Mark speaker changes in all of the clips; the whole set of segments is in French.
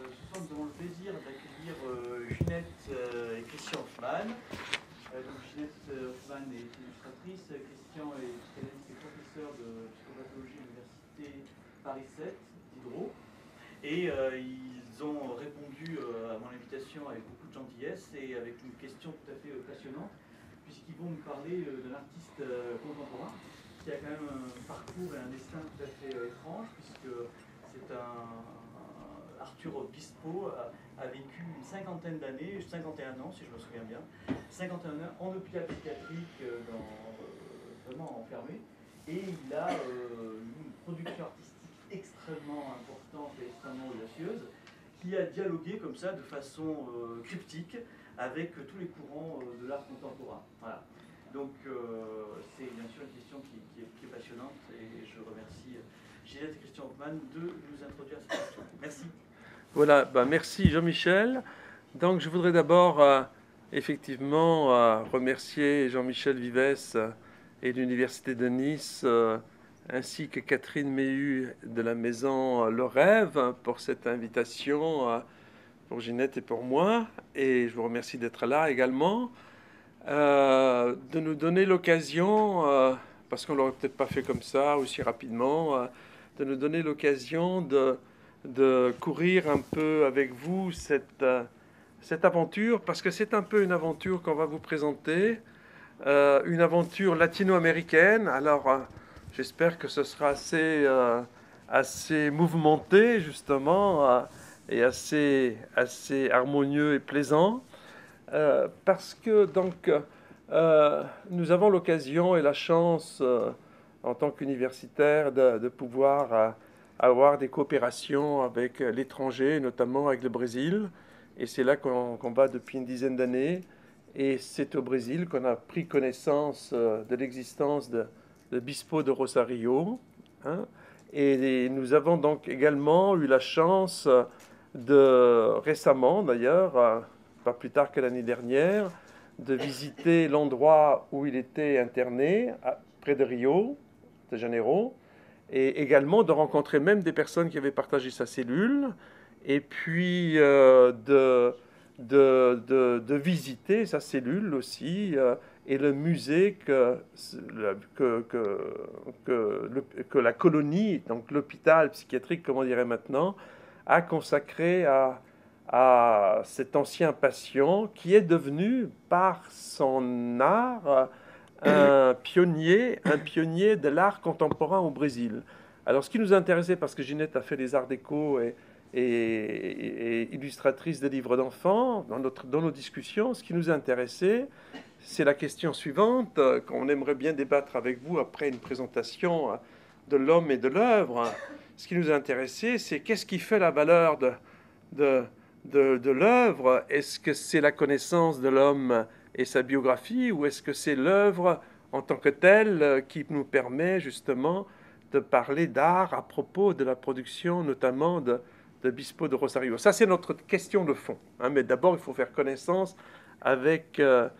Speaker 1: Ce soir, nous avons le plaisir d'accueillir Ginette et Christian Hoffmann. Donc Ginette Hoffmann est illustratrice, Christian est psychanalyste et professeur de psychopathologie à l'université Paris 7, Diderot. Et ils ont répondu à mon invitation avec beaucoup de gentillesse et avec une question tout à fait passionnante, puisqu'ils vont nous parler d'un artiste contemporain qui a quand même un parcours et un destin tout à fait étrange, puisque c'est Arthur Bispo a vécu une cinquantaine d'années, 51 ans si je me souviens bien, 51 ans en hôpital psychiatrique, vraiment enfermé, et il a une production artistique extrêmement importante et extrêmement audacieuse, qui a dialogué comme ça de façon cryptique avec tous les courants de l'art contemporain. Voilà. Donc c'est bien sûr une question qui est passionnante, et je remercie Ginette et Christian Hoffmann de nous introduire à cette question. Merci.
Speaker 2: Voilà, merci Jean-Michel. Donc je voudrais d'abord effectivement remercier Jean-Michel Vives et l'Université de Nice, ainsi que Catherine Méhu de la maison Le Rêve pour cette invitation, pour Ginette et pour moi. Et je vous remercie d'être là également, de nous donner l'occasion, parce qu'on ne l'aurait peut-être pas fait comme ça aussi rapidement, de nous donner l'occasion de courir un peu avec vous cette aventure, parce que c'est un peu une aventure qu'on va vous présenter, une aventure latino-américaine. Alors, j'espère que ce sera assez mouvementé, justement, et assez harmonieux et plaisant, parce que, donc, nous avons l'occasion et la chance, en tant qu'universitaires, de pouvoir avoir des coopérations avec l'étranger, notamment avec le Brésil. Et c'est là qu'on va depuis une dizaine d'années. Et c'est au Brésil qu'on a pris connaissance de l'existence de Bispo de Rosario. Hein. Et nous avons donc également eu la chance récemment d'ailleurs, pas plus tard que l'année dernière, de visiter l'endroit où il était interné, près de Rio de Janeiro, et également de rencontrer même des personnes qui avaient partagé sa cellule, et puis de visiter sa cellule aussi, et le musée que la colonie, donc l'hôpital psychiatrique, comme on dirait maintenant, a consacré à cet ancien patient qui est devenu, par son art, un pionnier de l'art contemporain au Brésil. Alors, ce qui nous intéressait, parce que Ginette a fait les arts déco et illustratrice de livres d'enfants, dans nos discussions, ce qui nous intéressait, c'est la question suivante, qu'on aimerait bien débattre avec vous après une présentation de l'homme et de l'œuvre. Ce qui nous intéressait, c'est qu'est-ce qui fait la valeur de l'œuvre? Est-ce que c'est la connaissance de l'homme et sa biographie, ou est-ce que c'est l'œuvre en tant que telle qui nous permet justement de parler d'art à propos de la production notamment de Bispo de Rosario? Ça, c'est notre question de fond. Hein, mais d'abord, il faut faire connaissance avec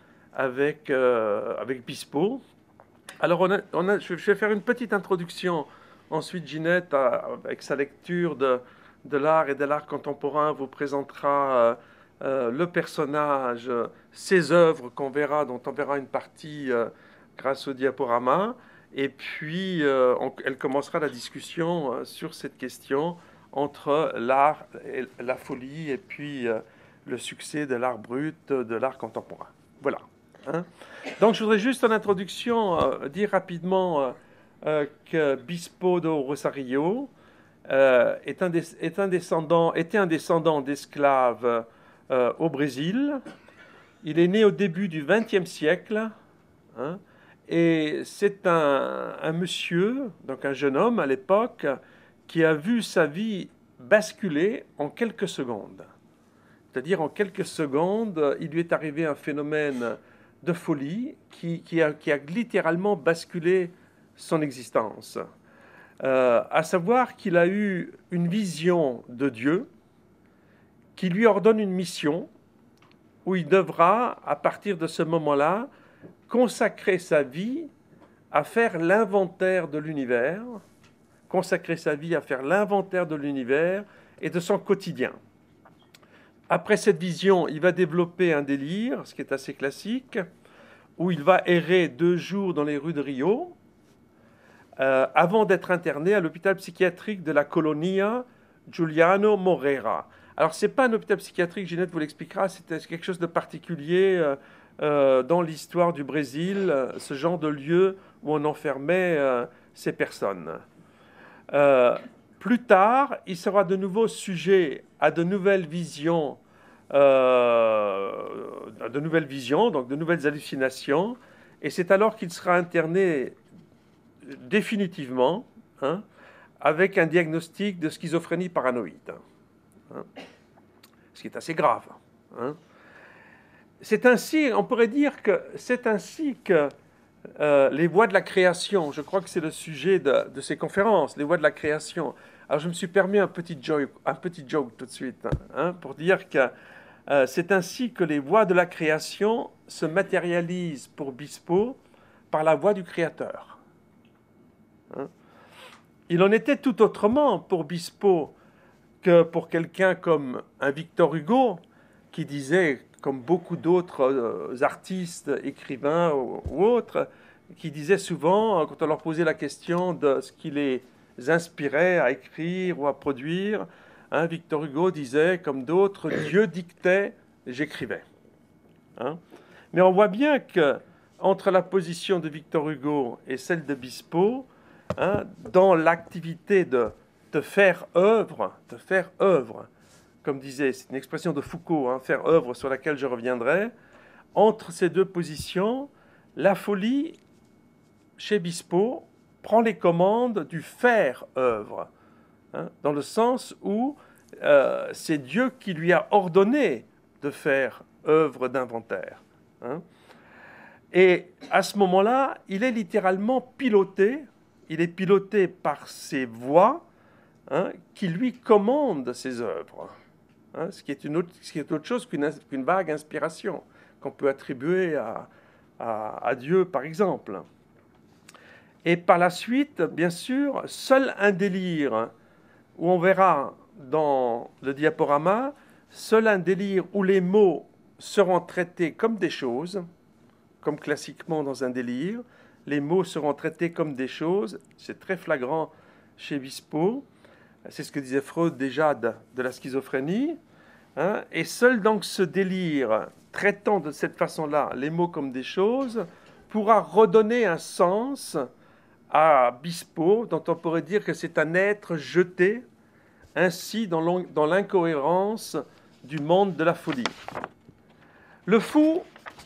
Speaker 2: Bispo. Alors, je vais faire une petite introduction. Ensuite, Ginette, avec sa lecture de l'art et de l'art contemporain, vous présentera le personnage, ses œuvres dont on verra une partie grâce au diaporama. Et puis, elle commencera la discussion sur cette question entre l'art, la folie, et puis le succès de l'art brut, de l'art contemporain. Voilà. Hein. Donc, je voudrais juste en introduction dire rapidement que Bispo do Rosario était un descendant d'esclaves au Brésil. Il est né au début du XXe siècle, hein, et c'est un monsieur, donc un jeune homme à l'époque, qui a vu sa vie basculer en quelques secondes. C'est-à-dire en quelques secondes, il lui est arrivé un phénomène de folie qui a littéralement basculé son existence. À savoir qu'il a eu une vision de Dieu qui lui ordonne une mission où il devra, à partir de ce moment-là, consacrer sa vie à faire l'inventaire de l'univers, et de son quotidien. Après cette vision, il va développer un délire, ce qui est assez classique, où il va errer 2 jours dans les rues de Rio, avant d'être interné à l'hôpital psychiatrique de la Colonia Giuliano Moreira. Alors, ce n'est pas un hôpital psychiatrique, Ginette vous l'expliquera, c'est quelque chose de particulier dans l'histoire du Brésil, ce genre de lieu où on enfermait ces personnes. Plus tard, il sera de nouveau sujet à de nouvelles visions, donc de nouvelles hallucinations, et c'est alors qu'il sera interné définitivement, hein, avec un diagnostic de schizophrénie paranoïde, hein, ce qui est assez grave. Hein. C'est ainsi, on pourrait dire que c'est ainsi que les voies de la création, je crois que c'est le sujet de ces conférences, les voies de la création. Alors je me suis permis un petit joke tout de suite, hein, pour dire que c'est ainsi que les voies de la création se matérialisent pour Bispo par la voix du Créateur. Hein. Il en était tout autrement pour Bispo que pour quelqu'un comme un Victor Hugo, qui disait, comme beaucoup d'autres artistes, écrivains ou autres, qui disaient souvent, quand on leur posait la question de ce qui les inspirait à écrire ou à produire, hein, Victor Hugo disait, comme d'autres, Dieu dictait, j'écrivais. Hein. Mais on voit bien que entre la position de Victor Hugo et celle de Bispo, hein, dans l'activité de faire œuvre, comme disait, c'est une expression de Foucault, hein, faire œuvre sur laquelle je reviendrai, entre ces deux positions, la folie, chez Bispo, prend les commandes du faire œuvre, hein, dans le sens où c'est Dieu qui lui a ordonné de faire œuvre d'inventaire. Hein. Et à ce moment-là, il est littéralement piloté, il est piloté par ses voix, hein, qui lui commandent ses œuvres. Hein, ce qui est autre chose qu'une vague inspiration qu'on peut attribuer à Dieu, par exemple. Et par la suite, bien sûr, seul un délire, où on verra dans le diaporama, seul un délire où les mots seront traités comme des choses, comme classiquement dans un délire, les mots seront traités comme des choses, c'est très flagrant chez Bispo, c'est ce que disait Freud déjà de la schizophrénie, hein, et seul donc ce délire, traitant de cette façon-là les mots comme des choses, pourra redonner un sens à Bispo, dont on pourrait dire que c'est un être jeté ainsi dans l'incohérence du monde de la folie. Le fou,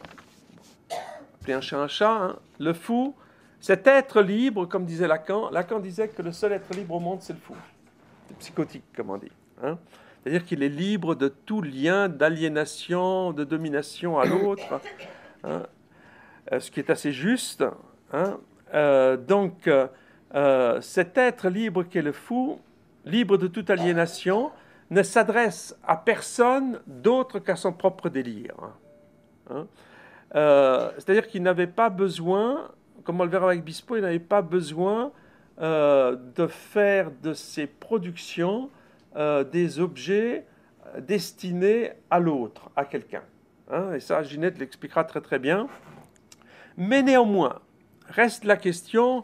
Speaker 2: appelez un chat, hein, le fou, cet être libre, comme disait Lacan disait que le seul être libre au monde, c'est le fou. C'est psychotique, comme on dit. Hein. C'est-à-dire qu'il est libre de tout lien d'aliénation, de domination à l'autre, hein, ce qui est assez juste. Hein. Donc, cet être libre qu'est le fou, libre de toute aliénation, ne s'adresse à personne d'autre qu'à son propre délire. Hein. C'est-à-dire qu'il n'avait pas besoin, comme on le verra avec Bispo, il n'avait pas besoin de faire de ses productions des objets destinés à l'autre, à quelqu'un. Hein. Et ça, Ginette l'expliquera très très bien. Mais néanmoins, reste la question,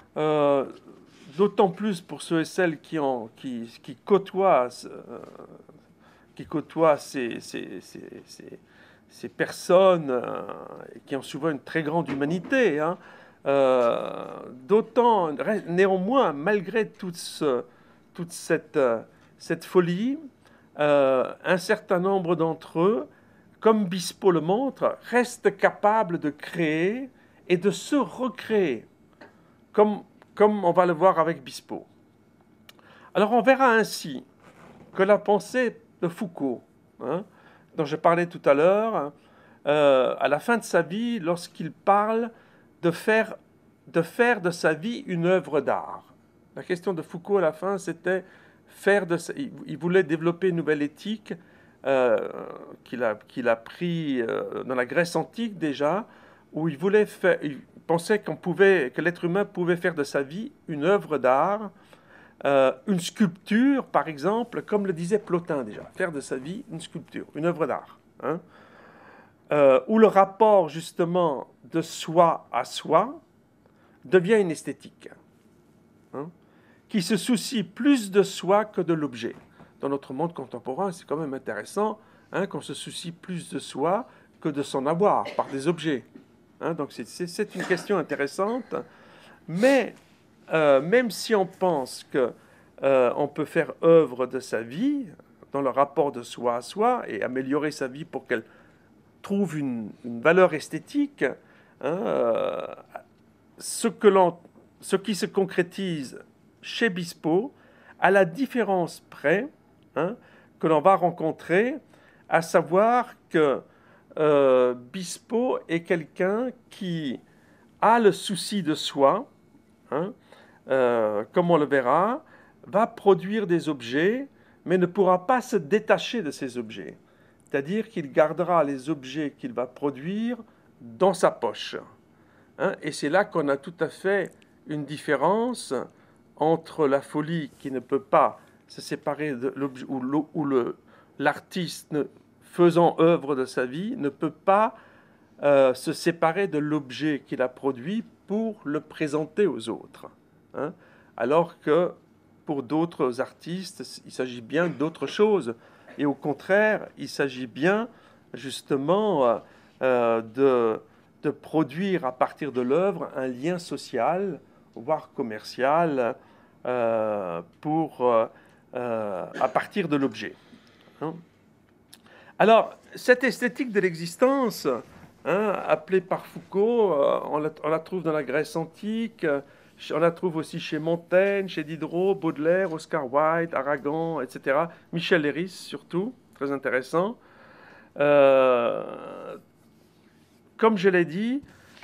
Speaker 2: d'autant plus pour ceux et celles qui côtoient ces personnes qui ont souvent une très grande humanité, hein, d'autant, néanmoins, malgré toute cette folie, un certain nombre d'entre eux, comme Bispo le montre, restent capables de créer et de se recréer, comme on va le voir avec Bispo. Alors on verra ainsi que la pensée de Foucault, hein, dont je parlais tout à l'heure, à la fin de sa vie, lorsqu'il parle de faire de sa vie une œuvre d'art. La question de Foucault à la fin, c'était il voulait développer une nouvelle éthique qu'il a pris dans la Grèce antique déjà, où il pensait que l'être humain pouvait faire de sa vie une œuvre d'art une sculpture, par exemple, comme le disait Plotin déjà, faire de sa vie une sculpture, une œuvre d'art, hein, où le rapport justement de soi à soi devient une esthétique, hein, qui se soucie plus de soi que de l'objet. Dans notre monde contemporain, c'est quand même intéressant, hein, qu'on se soucie plus de soi que de s'en avoir par des objets. Hein, donc c'est une question intéressante, mais même si on pense que on peut faire œuvre de sa vie dans le rapport de soi à soi et améliorer sa vie pour qu'elle trouve une valeur esthétique, hein, ce qui se concrétise chez Bispo, à la différence près, hein, que l'on va rencontrer, à savoir que Bispo est quelqu'un qui a le souci de soi, hein, comme on le verra, va produire des objets, mais ne pourra pas se détacher de ces objets. C'est-à-dire qu'il gardera les objets qu'il va produire dans sa poche. Hein, et c'est là qu'on a tout à fait une différence entre la folie qui ne peut pas se séparer de l'objet, ou l'artiste faisant œuvre de sa vie ne peut pas se séparer de l'objet qu'il a produit pour le présenter aux autres. Hein, alors que pour d'autres artistes, il s'agit bien d'autre chose. Et au contraire, il s'agit bien justement de produire à partir de l'œuvre un lien social, voire commercial, à partir de l'objet. Hein. Alors, cette esthétique de l'existence, hein, appelée par Foucault, on la trouve dans la Grèce antique, on la trouve aussi chez Montaigne, chez Diderot, Baudelaire, Oscar Wilde, Aragon, etc. Michel Léris surtout, très intéressant. Comme je l'ai dit,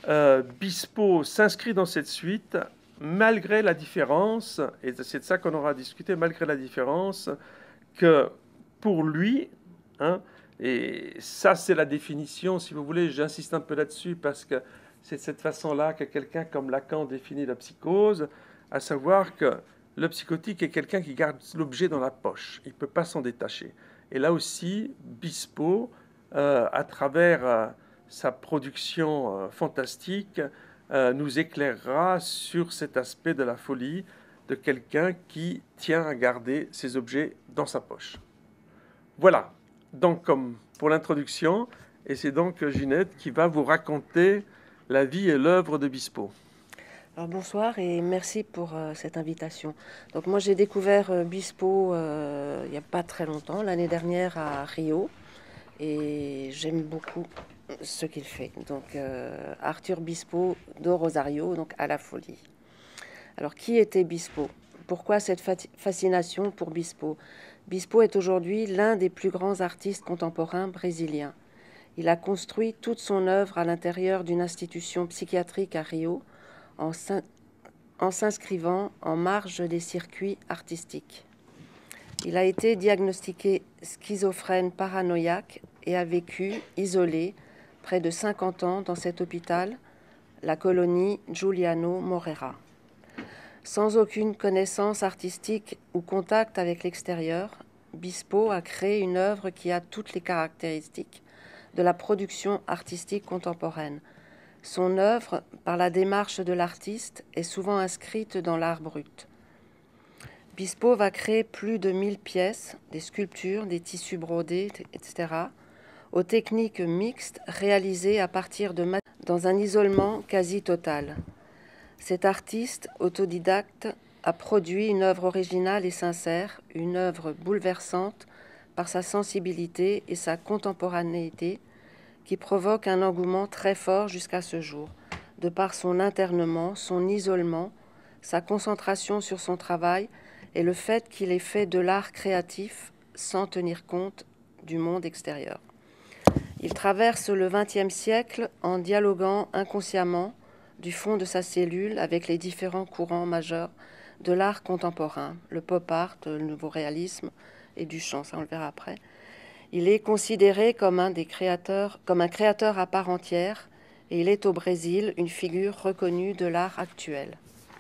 Speaker 2: Bispo s'inscrit dans cette suite malgré la différence, et c'est de ça qu'on aura discuté, malgré la différence que pour lui, hein, et ça c'est la définition, si vous voulez, j'insiste un peu là-dessus parce que c'est de cette façon-là que quelqu'un comme Lacan définit la psychose, à savoir que le psychotique est quelqu'un qui garde l'objet dans la poche, il ne peut pas s'en détacher. Et là aussi, Bispo, à travers sa production fantastique, nous éclairera sur cet aspect de la folie de quelqu'un qui tient à garder ses objets dans sa poche. Voilà, donc comme pour l'introduction, et c'est donc Ginette qui va vous raconter la vie et l'œuvre de Bispo.
Speaker 3: Alors bonsoir et merci pour cette invitation. Donc moi j'ai découvert Bispo il n'y a pas très longtemps, l'année dernière à Rio, et j'aime beaucoup ce qu'il fait. Donc Arthur Bispo do Rosario, donc à la folie. Alors qui était Bispo? Pourquoi cette fascination pour Bispo? Bispo est aujourd'hui l'un des plus grands artistes contemporains brésiliens. Il a construit toute son œuvre à l'intérieur d'une institution psychiatrique à Rio, en s'inscrivant en marge des circuits artistiques. Il a été diagnostiqué schizophrène paranoïaque et a vécu isolé près de 50 ans dans cet hôpital, la colonie Giuliano Moreira. Sans aucune connaissance artistique ou contact avec l'extérieur, Bispo a créé une œuvre qui a toutes les caractéristiques de la production artistique contemporaine. Son œuvre, par la démarche de l'artiste, est souvent inscrite dans l'art brut. Bispo va créer plus de 1000 pièces, des sculptures, des tissus brodés, etc., aux techniques mixtes réalisées à partir de dans un isolement quasi total. Cet artiste autodidacte a produit une œuvre originale et sincère, une œuvre bouleversante par sa sensibilité et sa contemporanéité, qui provoque un engouement très fort jusqu'à ce jour, de par son internement, son isolement, sa concentration sur son travail et le fait qu'il ait fait de l'art créatif sans tenir compte du monde extérieur. Il traverse le XXe siècle en dialoguant inconsciemment du fond de sa cellule avec les différents courants majeurs de l'art contemporain, le pop art, le nouveau réalisme et du chant, ça on le verra après. Il est considéré comme un créateur à part entière, et il est au Brésil une figure reconnue de l'art actuel.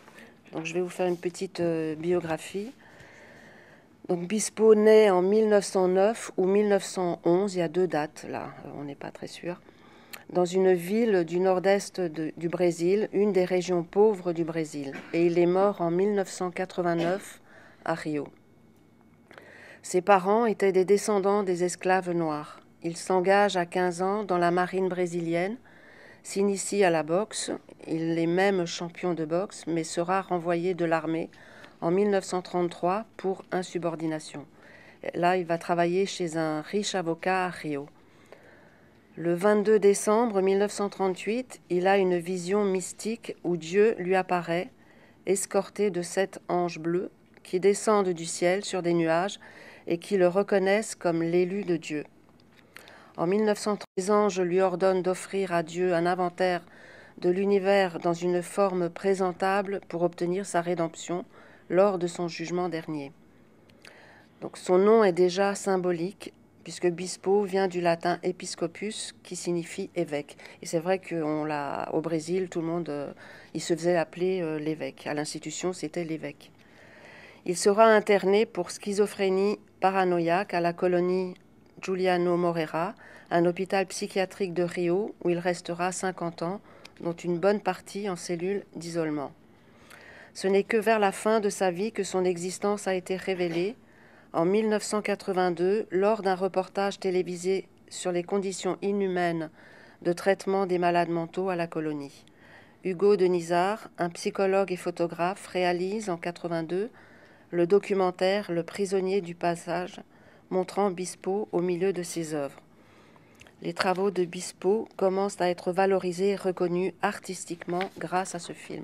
Speaker 3: Donc je vais vous faire une petite biographie. Donc Bispo naît en 1909 ou 1911, il y a 2 dates là, on n'est pas très sûr, dans une ville du nord-est du Brésil, une des régions pauvres du Brésil. Et il est mort en 1989 à Rio. Ses parents étaient des descendants des esclaves noirs. Il s'engage à 15 ans dans la marine brésilienne, s'initie à la boxe, il est même champion de boxe, mais sera renvoyé de l'armée en 1933 pour insubordination. Là, il va travailler chez un riche avocat à Rio. Le 22 décembre 1938, il a une vision mystique où Dieu lui apparaît, escorté de 7 anges bleus qui descendent du ciel sur des nuages et qui le reconnaissent comme l'élu de Dieu. En 1930, les anges lui ordonnent d'offrir à Dieu un inventaire de l'univers dans une forme présentable pour obtenir sa rédemption lors de son jugement dernier. Donc son nom est déjà symbolique, puisque Bispo vient du latin episcopus, qui signifie évêque. Et c'est vrai qu'au Brésil, tout le monde, il se faisait appeler l'évêque. À l'institution, c'était l'évêque. Il sera interné pour schizophrénie paranoïaque à la colonie Juliano Moreira, un hôpital psychiatrique de Rio, où il restera 50 ans, dont une bonne partie en cellule d'isolement. Ce n'est que vers la fin de sa vie que son existence a été révélée, en 1982, lors d'un reportage télévisé sur les conditions inhumaines de traitement des malades mentaux à la colonie. Hugo Denisard, un psychologue et photographe, réalise en 1982 le documentaire « Le prisonnier du passage », montrant Bispo au milieu de ses œuvres. Les travaux de Bispo commencent à être valorisés et reconnus artistiquement grâce à ce film.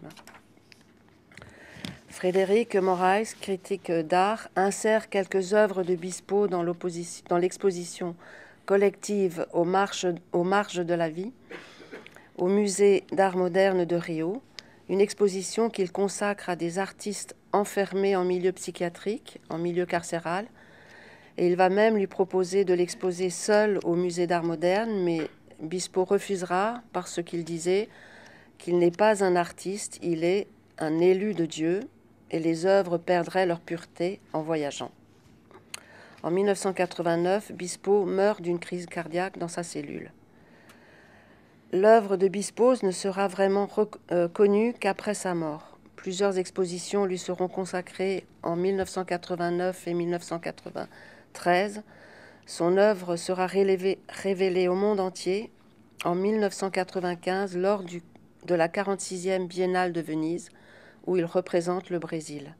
Speaker 3: Frédéric Moraes, critique d'art, insère quelques œuvres de Bispo dans l'exposition collective aux marges de la vie, au musée d'art moderne de Rio, une exposition qu'il consacre à des artistes enfermés en milieu psychiatrique, en milieu carcéral, et il va même lui proposer de l'exposer seul au musée d'art moderne, mais Bispo refusera parce qu'il disait qu'il n'est pas un artiste, il est un élu de Dieu, et les œuvres perdraient leur pureté en voyageant. En 1989, Bispo meurt d'une crise cardiaque dans sa cellule. L'œuvre de Bispo ne sera vraiment connue qu'après sa mort. Plusieurs expositions lui seront consacrées en 1989 et 1993. Son œuvre sera révélée au monde entier en 1995 lors de la 46e Biennale de Venise, où il représente le Brésil.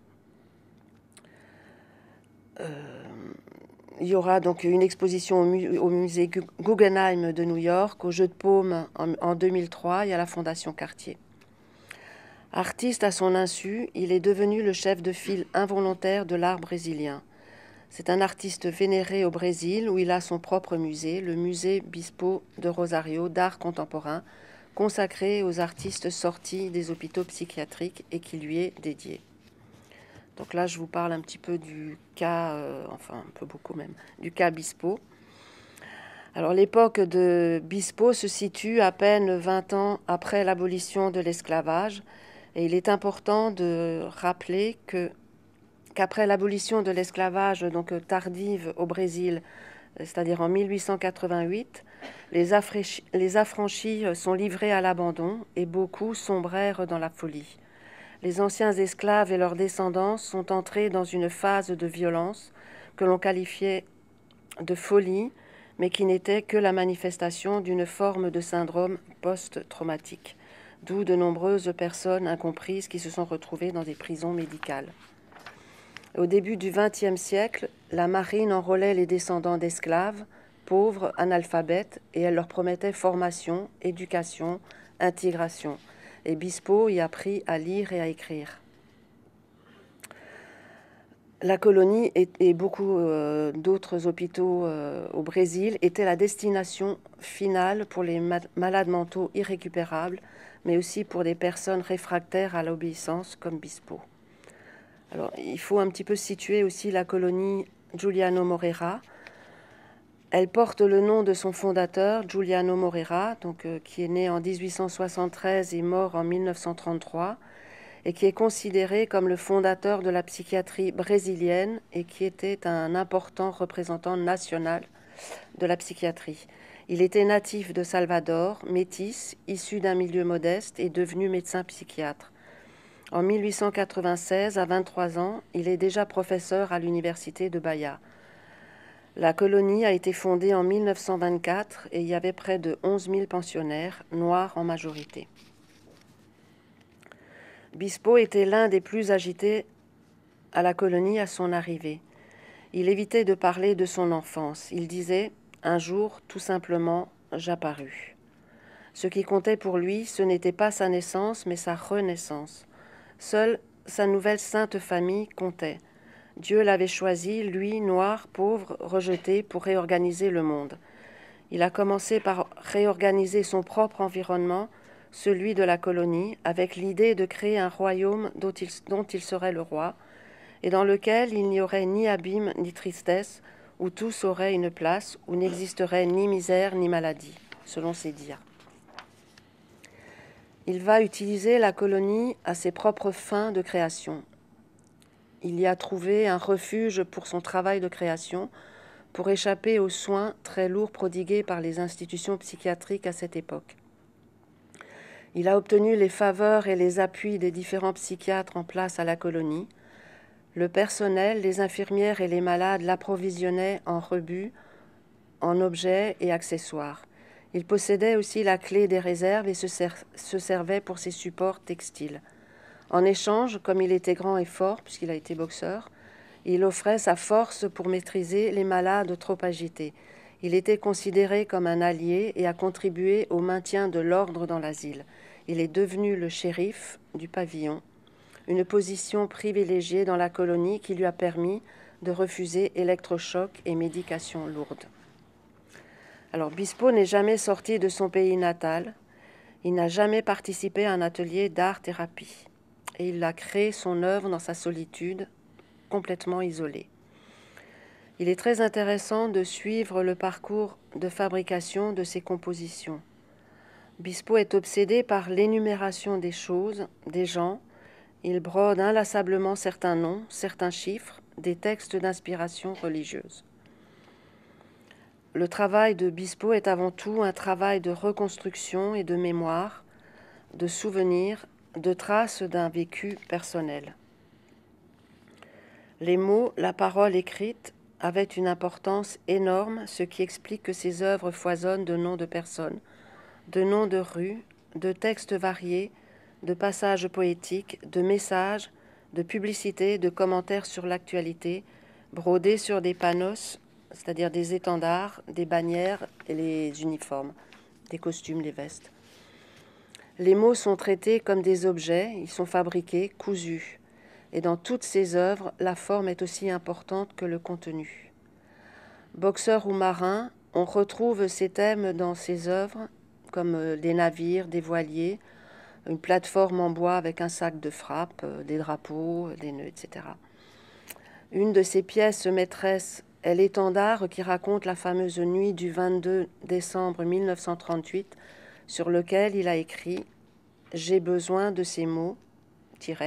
Speaker 3: Il y aura donc une exposition au musée Guggenheim de New York, au Jeu de Paume en 2003 et à la Fondation Cartier. Artiste à son insu, il est devenu le chef de file involontaire de l'art brésilien. C'est un artiste vénéré au Brésil où il a son propre musée, le musée Bispo de Rosario d'art contemporain, consacré aux artistes sortis des hôpitaux psychiatriques et qui lui est dédié. Donc là, je vous parle un petit peu du cas, enfin un peu beaucoup même, du cas Bispo. Alors l'époque de Bispo se situe à peine 20 ans après l'abolition de l'esclavage, et il est important de rappeler qu'après l'abolition de l'esclavage donc tardive au Brésil, c'est-à-dire en 1888, les affranchis sont livrés à l'abandon et beaucoup sombrèrent dans la folie. Les anciens esclaves et leurs descendants sont entrés dans une phase de violence que l'on qualifiait de folie, mais qui n'était que la manifestation d'une forme de syndrome post-traumatique, d'où de nombreuses personnes incomprises qui se sont retrouvées dans des prisons médicales. Au début du XXe siècle, la marine enrôlait les descendants d'esclaves, pauvres, analphabètes, et elle leur promettait formation, éducation, intégration. Et Bispo y apprit à lire et à écrire. La colonie et beaucoup d'autres hôpitaux au Brésil étaient la destination finale pour les malades mentaux irrécupérables, mais aussi pour des personnes réfractaires à l'obéissance comme Bispo. Alors, il faut un petit peu situer aussi la colonie Juliano Moreira. Elle porte le nom de son fondateur, Juliano Moreira, qui est né en 1873 et mort en 1933. et qui est considéré comme le fondateur de la psychiatrie brésilienne et qui était un important représentant national de la psychiatrie. Il était natif de Salvador, métis, issu d'un milieu modeste et devenu médecin psychiatre. En 1896, à 23 ans, il est déjà professeur à l'université de Bahia. La colonie a été fondée en 1924 et il y avait près de 11 000 pensionnaires, noirs en majorité. Bispo était l'un des plus agités à la colonie à son arrivée. Il évitait de parler de son enfance. Il disait « Un jour, tout simplement, j'apparus ». Ce qui comptait pour lui, ce n'était pas sa naissance, mais sa renaissance. Seule sa nouvelle sainte famille comptait. Dieu l'avait choisi, lui, noir, pauvre, rejeté, pour réorganiser le monde. Il a commencé par réorganiser son propre environnement, celui de la colonie, avec l'idée de créer un royaume dont il serait le roi, et dans lequel il n'y aurait ni abîme ni tristesse, où tous auraient une place, où n'existerait ni misère ni maladie, selon ses dires. Il va utiliser la colonie à ses propres fins de création. Il y a trouvé un refuge pour son travail de création, pour échapper aux soins très lourds prodigués par les institutions psychiatriques à cette époque. Il a obtenu les faveurs et les appuis des différents psychiatres en place à la colonie. Le personnel, les infirmières et les malades l'approvisionnaient en rebuts, en objets et accessoires. Il possédait aussi la clé des réserves et se servait pour ses supports textiles. En échange, comme il était grand et fort, puisqu'il a été boxeur, il offrait sa force pour maîtriser les malades trop agités. Il était considéré comme un allié et a contribué au maintien de l'ordre dans l'asile. Il est devenu le shérif du pavillon, une position privilégiée dans la colonie qui lui a permis de refuser électrochocs et médications lourdes. Alors, Bispo n'est jamais sorti de son pays natal. Il n'a jamais participé à un atelier d'art-thérapie. Et il a créé son œuvre dans sa solitude, complètement isolé. Il est très intéressant de suivre le parcours de fabrication de ses compositions. Bispo est obsédé par l'énumération des choses, des gens. Il brode inlassablement certains noms, certains chiffres, des textes d'inspiration religieuse. Le travail de Bispo est avant tout un travail de reconstruction et de mémoire, de souvenirs, de traces d'un vécu personnel. Les mots, la parole écrite avaient une importance énorme, ce qui explique que ses œuvres foisonnent de noms de personnes, de noms de rues, de textes variés, de passages poétiques, de messages, de publicités, de commentaires sur l'actualité, brodés sur des panos, c'est-à-dire des étendards, des bannières et les uniformes, des costumes, des vestes. Les mots sont traités comme des objets, ils sont fabriqués, cousus. Et dans toutes ses œuvres, la forme est aussi importante que le contenu. Boxeur ou marin, on retrouve ces thèmes dans ses œuvres, comme des navires, des voiliers, une plateforme en bois avec un sac de frappe, des drapeaux, des nœuds, etc. Une de ses pièces maîtresses est l'étendard qui raconte la fameuse nuit du 22 décembre 1938, sur lequel il a écrit « J'ai besoin de ces mots, écriture ».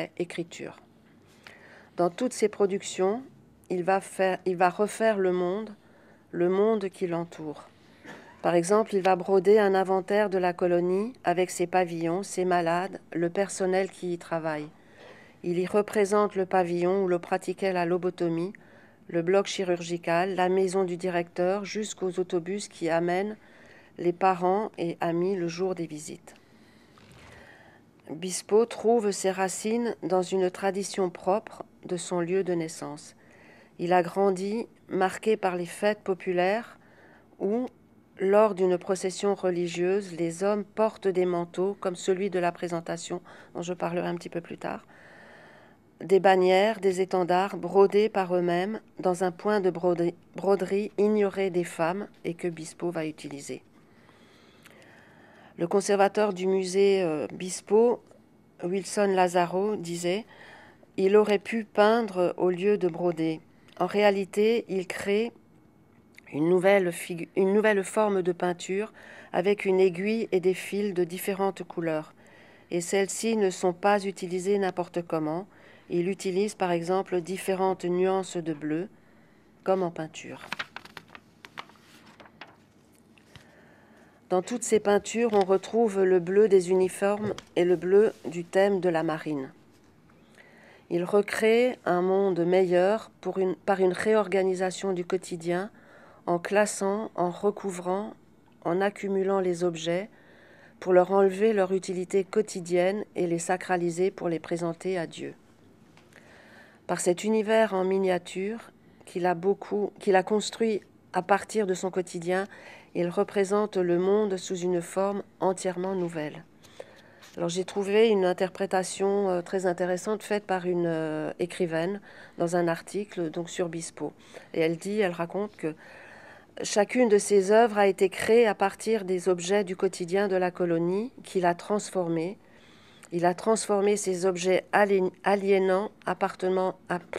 Speaker 3: Dans toutes ses productions, il va refaire le monde qui l'entoure. Par exemple, il va broder un inventaire de la colonie avec ses pavillons, ses malades, le personnel qui y travaille. Il y représente le pavillon où l'on pratiquait la lobotomie, le bloc chirurgical, la maison du directeur, jusqu'aux autobus qui amènent les parents et amis le jour des visites. Bispo trouve ses racines dans une tradition propre de son lieu de naissance. Il a grandi marqué par les fêtes populaires où, lors d'une procession religieuse, les hommes portent des manteaux comme celui de la présentation, dont je parlerai un petit peu plus tard, des bannières, des étendards brodés par eux-mêmes dans un point de broderie ignoré des femmes et que Bispo va utiliser. Le conservateur du musée Bispo, Wilson Lazaro, disait « Il aurait pu peindre au lieu de broder. En réalité, il crée une nouvelle forme de peinture avec une aiguille et des fils de différentes couleurs. et celles-ci ne sont pas utilisées n'importe comment. Il utilise par exemple différentes nuances de bleu, comme en peinture. Dans toutes ces peintures, on retrouve le bleu des uniformes et le bleu du thème de la marine. Il recrée un monde meilleur par une réorganisation du quotidien, en classant, en recouvrant, en accumulant les objets, pour leur enlever leur utilité quotidienne et les sacraliser pour les présenter à Dieu. Par cet univers en miniature qu'il a construit à partir de son quotidien, il représente le monde sous une forme entièrement nouvelle. Alors j'ai trouvé une interprétation très intéressante faite par une écrivaine dans un article donc sur Bispo. Et elle raconte que chacune de ses œuvres a été créée à partir des objets du quotidien de la colonie qu'il a transformés. Il a transformé ces objets aliénants appartenant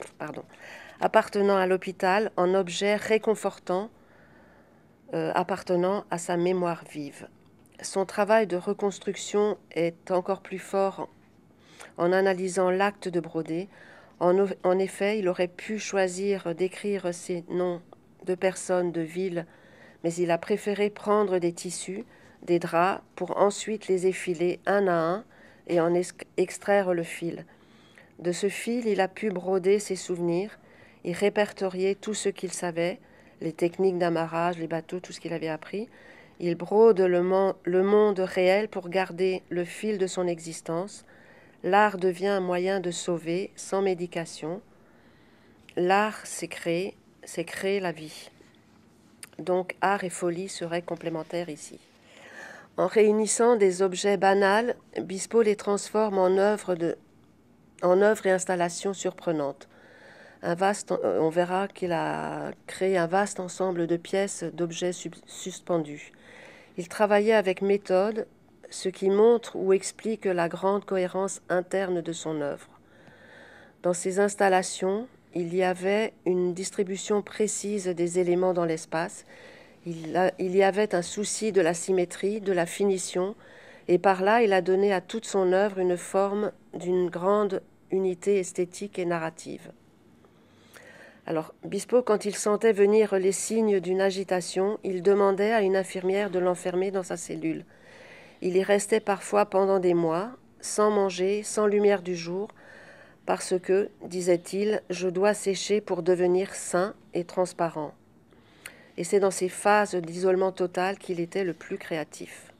Speaker 3: à l'hôpital en objets réconfortants appartenant à sa mémoire vive. Son travail de reconstruction est encore plus fort en analysant l'acte de broder. En effet, il aurait pu choisir d'écrire ces noms de personnes, de villes, mais il a préféré prendre des tissus, des draps, pour ensuite les effiler un à un et en extraire le fil. De ce fil, il a pu broder ses souvenirs et répertorier tout ce qu'il savait, les techniques d'amarrage, les bateaux, tout ce qu'il avait appris. Il brode le monde réel pour garder le fil de son existence. L'art devient un moyen de sauver, sans médication. L'art, c'est créer la vie. Donc, art et folie seraient complémentaires ici. En réunissant des objets banals, Bispo les transforme en œuvres et installations surprenantes. On verra qu'il a créé un vaste ensemble de pièces, d'objets suspendus. Il travaillait avec méthode, ce qui montre ou explique la grande cohérence interne de son œuvre. Dans ses installations, il y avait une distribution précise des éléments dans l'espace. Il y avait un souci de la symétrie, de la finition, et par là, il a donné à toute son œuvre une forme d'une grande unité esthétique et narrative. Alors, Bispo, quand il sentait venir les signes d'une agitation, il demandait à une infirmière de l'enfermer dans sa cellule. Il y restait parfois pendant des mois, sans manger, sans lumière du jour, parce que, disait-il, je dois sécher pour devenir sain et transparent. Et c'est dans ces phases d'isolement total qu'il était le plus créatif.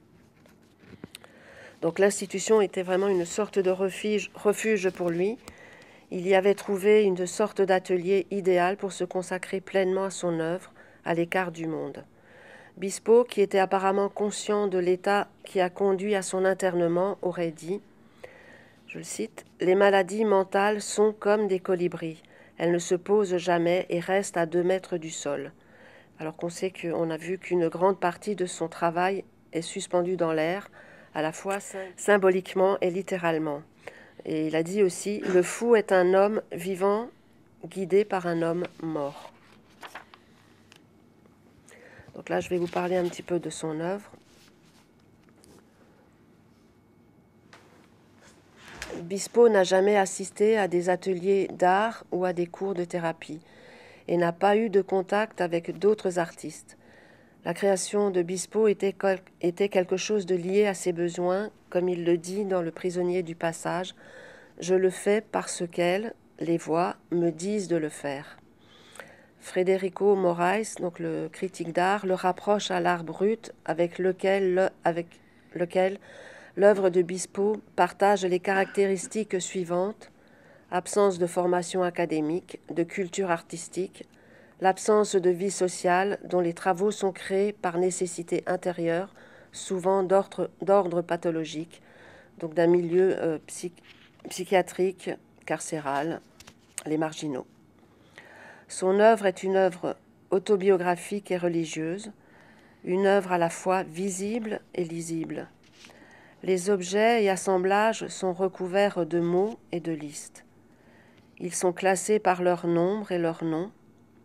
Speaker 3: Donc l'institution était vraiment une sorte de refuge pour lui. Il y avait trouvé une sorte d'atelier idéal pour se consacrer pleinement à son œuvre, à l'écart du monde. Bispo, qui était apparemment conscient de l'état qui a conduit à son internement, aurait dit, je le cite, « Les maladies mentales sont comme des colibris. Elles ne se posent jamais et restent à 2 mètres du sol. » Alors qu'on sait qu'on a vu qu'une grande partie de son travail est suspendue dans l'air, à la fois symboliquement et littéralement. Et il a dit aussi, le fou est un homme vivant guidé par un homme mort. Donc là, je vais vous parler un petit peu de son œuvre. Bispo n'a jamais assisté à des ateliers d'art ou à des cours de thérapie et n'a pas eu de contact avec d'autres artistes. La création de Bispo était quelque chose de lié à ses besoins, comme il le dit dans Le prisonnier du passage. Je le fais parce qu'elles, les voix, me disent de le faire. Federico Moraes, donc le critique d'art, le rapproche à l'art brut avec lequel l'œuvre de Bispo partage les caractéristiques suivantes: absence de formation académique, de culture artistique, l'absence de vie sociale dont les travaux sont créés par nécessité intérieure, souvent d'ordre pathologique, donc d'un milieu psychiatrique, carcéral, les marginaux. Son œuvre est une œuvre autobiographique et religieuse, une œuvre à la fois visible et lisible. Les objets et assemblages sont recouverts de mots et de listes. Ils sont classés par leur nombre et leur nom.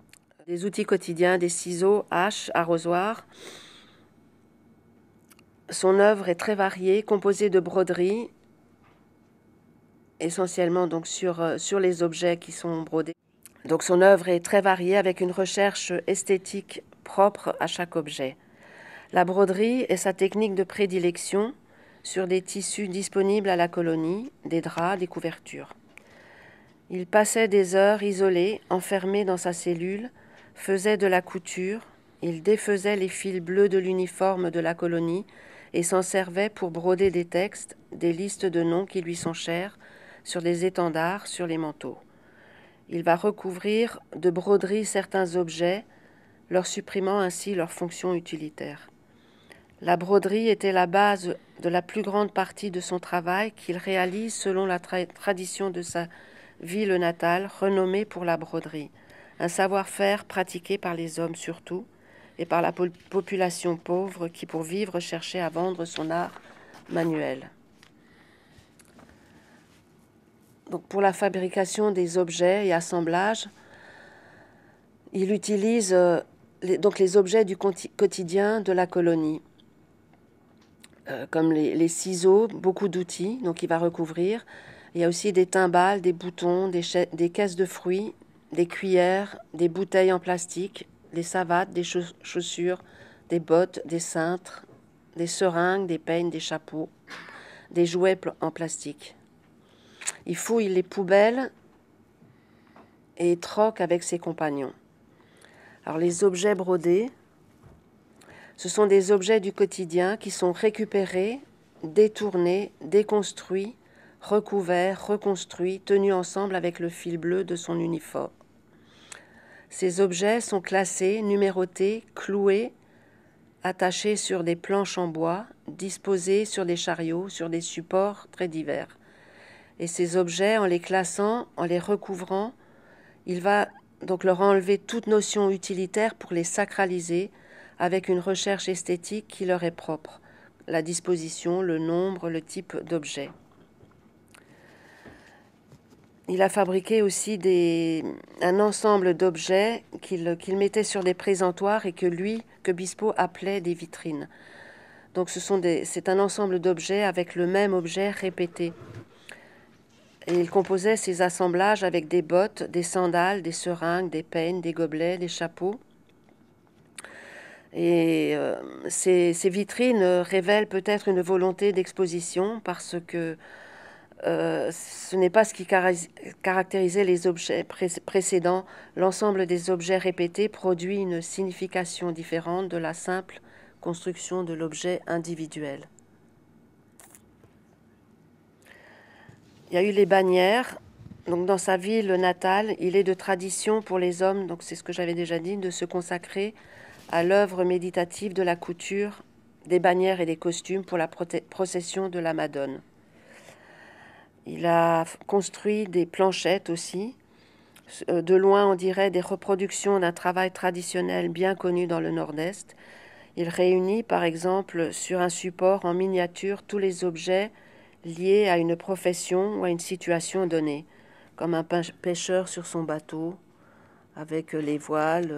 Speaker 3: Des outils quotidiens, des ciseaux, haches, arrosoirs, Son œuvre est très variée, composée de broderies, essentiellement donc sur les objets qui sont brodés. Donc son œuvre est très variée avec une recherche esthétique propre à chaque objet. La broderie est sa technique de prédilection sur des tissus disponibles à la colonie, des draps, des couvertures. Il passait des heures isolé, enfermé dans sa cellule, faisait de la couture, il défaisait les fils bleus de l'uniforme de la colonie et s'en servait pour broder des textes, des listes de noms qui lui sont chers, sur des étendards, sur les manteaux. Il va recouvrir de broderies certains objets, leur supprimant ainsi leur fonction utilitaire. La broderie était la base de la plus grande partie de son travail qu'il réalise selon la tradition de sa ville natale, renommée pour la broderie, un savoir-faire pratiqué par les hommes surtout, et par la population pauvre qui, pour vivre, cherchait à vendre son art manuel. Donc, pour la fabrication des objets et assemblages, il utilise les objets du quotidien de la colonie, comme les ciseaux, beaucoup d'outils, donc il va recouvrir. Il y a aussi des timbales, des boutons, des caisses de fruits, des cuillères, des bouteilles en plastique, des savates, des chaussures, des bottes, des cintres, des seringues, des peignes, des chapeaux, des jouets en plastique. Il fouille les poubelles et troque avec ses compagnons. Alors les objets brodés, ce sont des objets du quotidien qui sont récupérés, détournés, déconstruits, recouverts, reconstruits, tenus ensemble avec le fil bleu de son uniforme. Ces objets sont classés, numérotés, cloués, attachés sur des planches en bois, disposés sur des chariots, sur des supports très divers. Et ces objets, en les classant, en les recouvrant, il va donc leur enlever toute notion utilitaire pour les sacraliser avec une recherche esthétique qui leur est propre, la disposition, le nombre, le type d'objet. Il a fabriqué aussi un ensemble d'objets qu'il mettait sur des présentoirs et que Bispo appelait des vitrines. Donc c'est un ensemble d'objets avec le même objet répété. Et il composait ces assemblages avec des bottes, des sandales, des seringues, des peignes, des gobelets, des chapeaux. Et ces vitrines révèlent peut-être une volonté d'exposition parce que ce n'est pas ce qui caractérisait les objets précédents. L'ensemble des objets répétés produit une signification différente de la simple construction de l'objet individuel. Il y a eu les bannières. Donc dans sa ville natale, il est de tradition pour les hommes, donc c'est ce que j'avais déjà dit, de se consacrer à l'œuvre méditative de la couture, des bannières et des costumes pour la procession de la Madone. Il a construit des planchettes aussi. De loin, on dirait des reproductions d'un travail traditionnel bien connu dans le Nord-Est. Il réunit, par exemple, sur un support en miniature tous les objets liés à une profession ou à une situation donnée, comme un pêcheur sur son bateau, avec les voiles,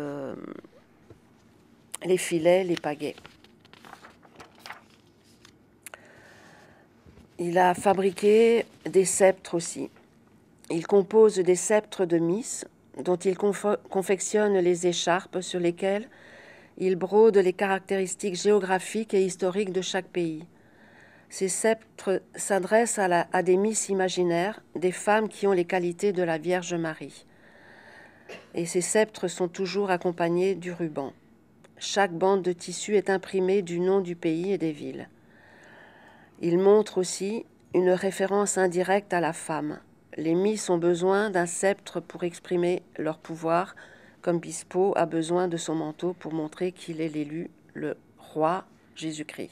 Speaker 3: les filets, les pagaies. Il a fabriqué des sceptres aussi. Il compose des sceptres de Miss, dont il confectionne les écharpes sur lesquelles il brode les caractéristiques géographiques et historiques de chaque pays. Ces sceptres s'adressent à des Miss imaginaires, des femmes qui ont les qualités de la Vierge Marie. Et ces sceptres sont toujours accompagnés du ruban. Chaque bande de tissu est imprimée du nom du pays et des villes. Il montre aussi une référence indirecte à la femme. Les Miss ont besoin d'un sceptre pour exprimer leur pouvoir, comme Bispo a besoin de son manteau pour montrer qu'il est l'élu, le roi Jésus-Christ.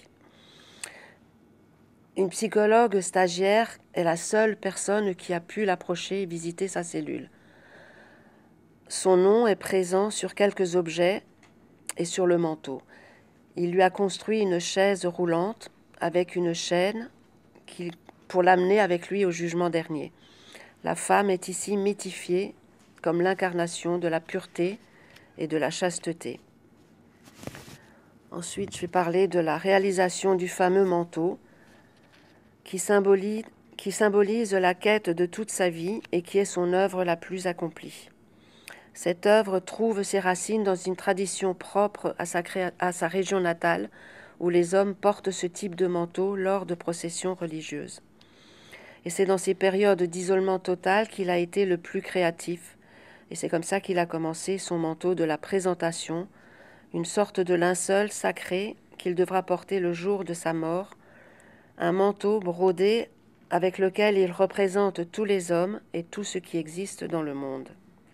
Speaker 3: Une psychologue stagiaire est la seule personne qui a pu l'approcher et visiter sa cellule. Son nom est présent sur quelques objets et sur le manteau. Il lui a construit une chaise roulante avec une chaîne pour l'amener avec lui au jugement dernier. La femme est ici mythifiée comme l'incarnation de la pureté et de la chasteté. Ensuite, je vais parler de la réalisation du fameux manteau qui symbolise la quête de toute sa vie et qui est son œuvre la plus accomplie. Cette œuvre trouve ses racines dans une tradition propre à sa région natale, où les hommes portent ce type de manteau lors de processions religieuses. Et c'est dans ces périodes d'isolement total qu'il a été le plus créatif. Et c'est comme ça qu'il a commencé son manteau de la présentation, une sorte de linceul sacré qu'il devra porter le jour de sa mort, un manteau brodé avec lequel il représente tous les hommes et tout ce qui existe dans le monde.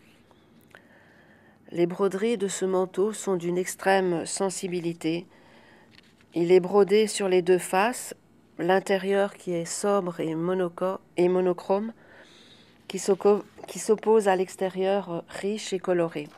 Speaker 3: Les broderies de ce manteau sont d'une extrême sensibilité. Il est brodé sur les deux faces, l'intérieur qui est sobre et monochrome, qui s'oppose à l'extérieur riche et coloré.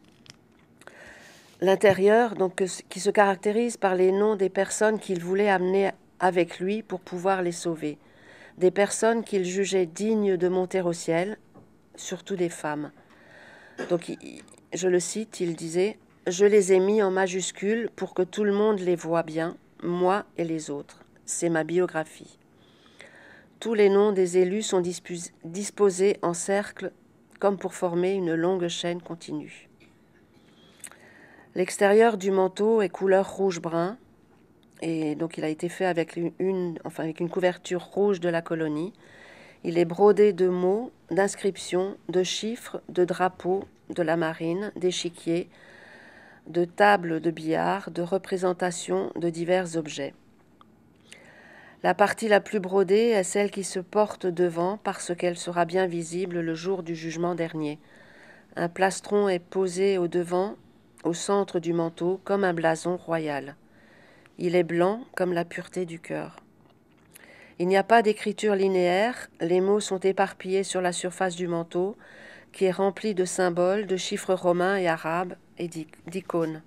Speaker 3: L'intérieur, donc, qui se caractérise par les noms des personnes qu'il voulait amener avec lui pour pouvoir les sauver, des personnes qu'il jugeait dignes de monter au ciel, surtout des femmes. Donc, je le cite, il disait « Je les ai mis en majuscules pour que tout le monde les voie bien, moi et les autres. C'est ma biographie. » Tous les noms des élus sont disposés en cercle comme pour former une longue chaîne continue. L'extérieur du manteau est couleur rouge-brun et donc il a été fait avec une couverture rouge de la colonie. Il est brodé de mots, d'inscriptions, de chiffres, de drapeaux, de la marine, d'échiquiers, de tables de billard, de représentations de divers objets. La partie la plus brodée est celle qui se porte devant parce qu'elle sera bien visible le jour du jugement dernier. Un plastron est posé au devant, au centre du manteau, comme un blason royal. Il est blanc comme la pureté du cœur. Il n'y a pas d'écriture linéaire, les mots sont éparpillés sur la surface du manteau, qui est rempli de symboles, de chiffres romains et arabes et d'icônes.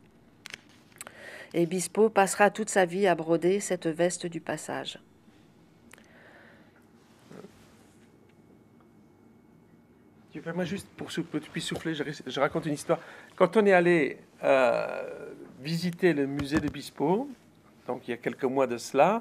Speaker 3: Et Bispo passera toute sa vie à broder cette veste du passage.
Speaker 2: Moi, juste pour que tu puisses souffler, je raconte une histoire. Quand on est allé visiter le musée de Bispo, donc il y a quelques mois de cela,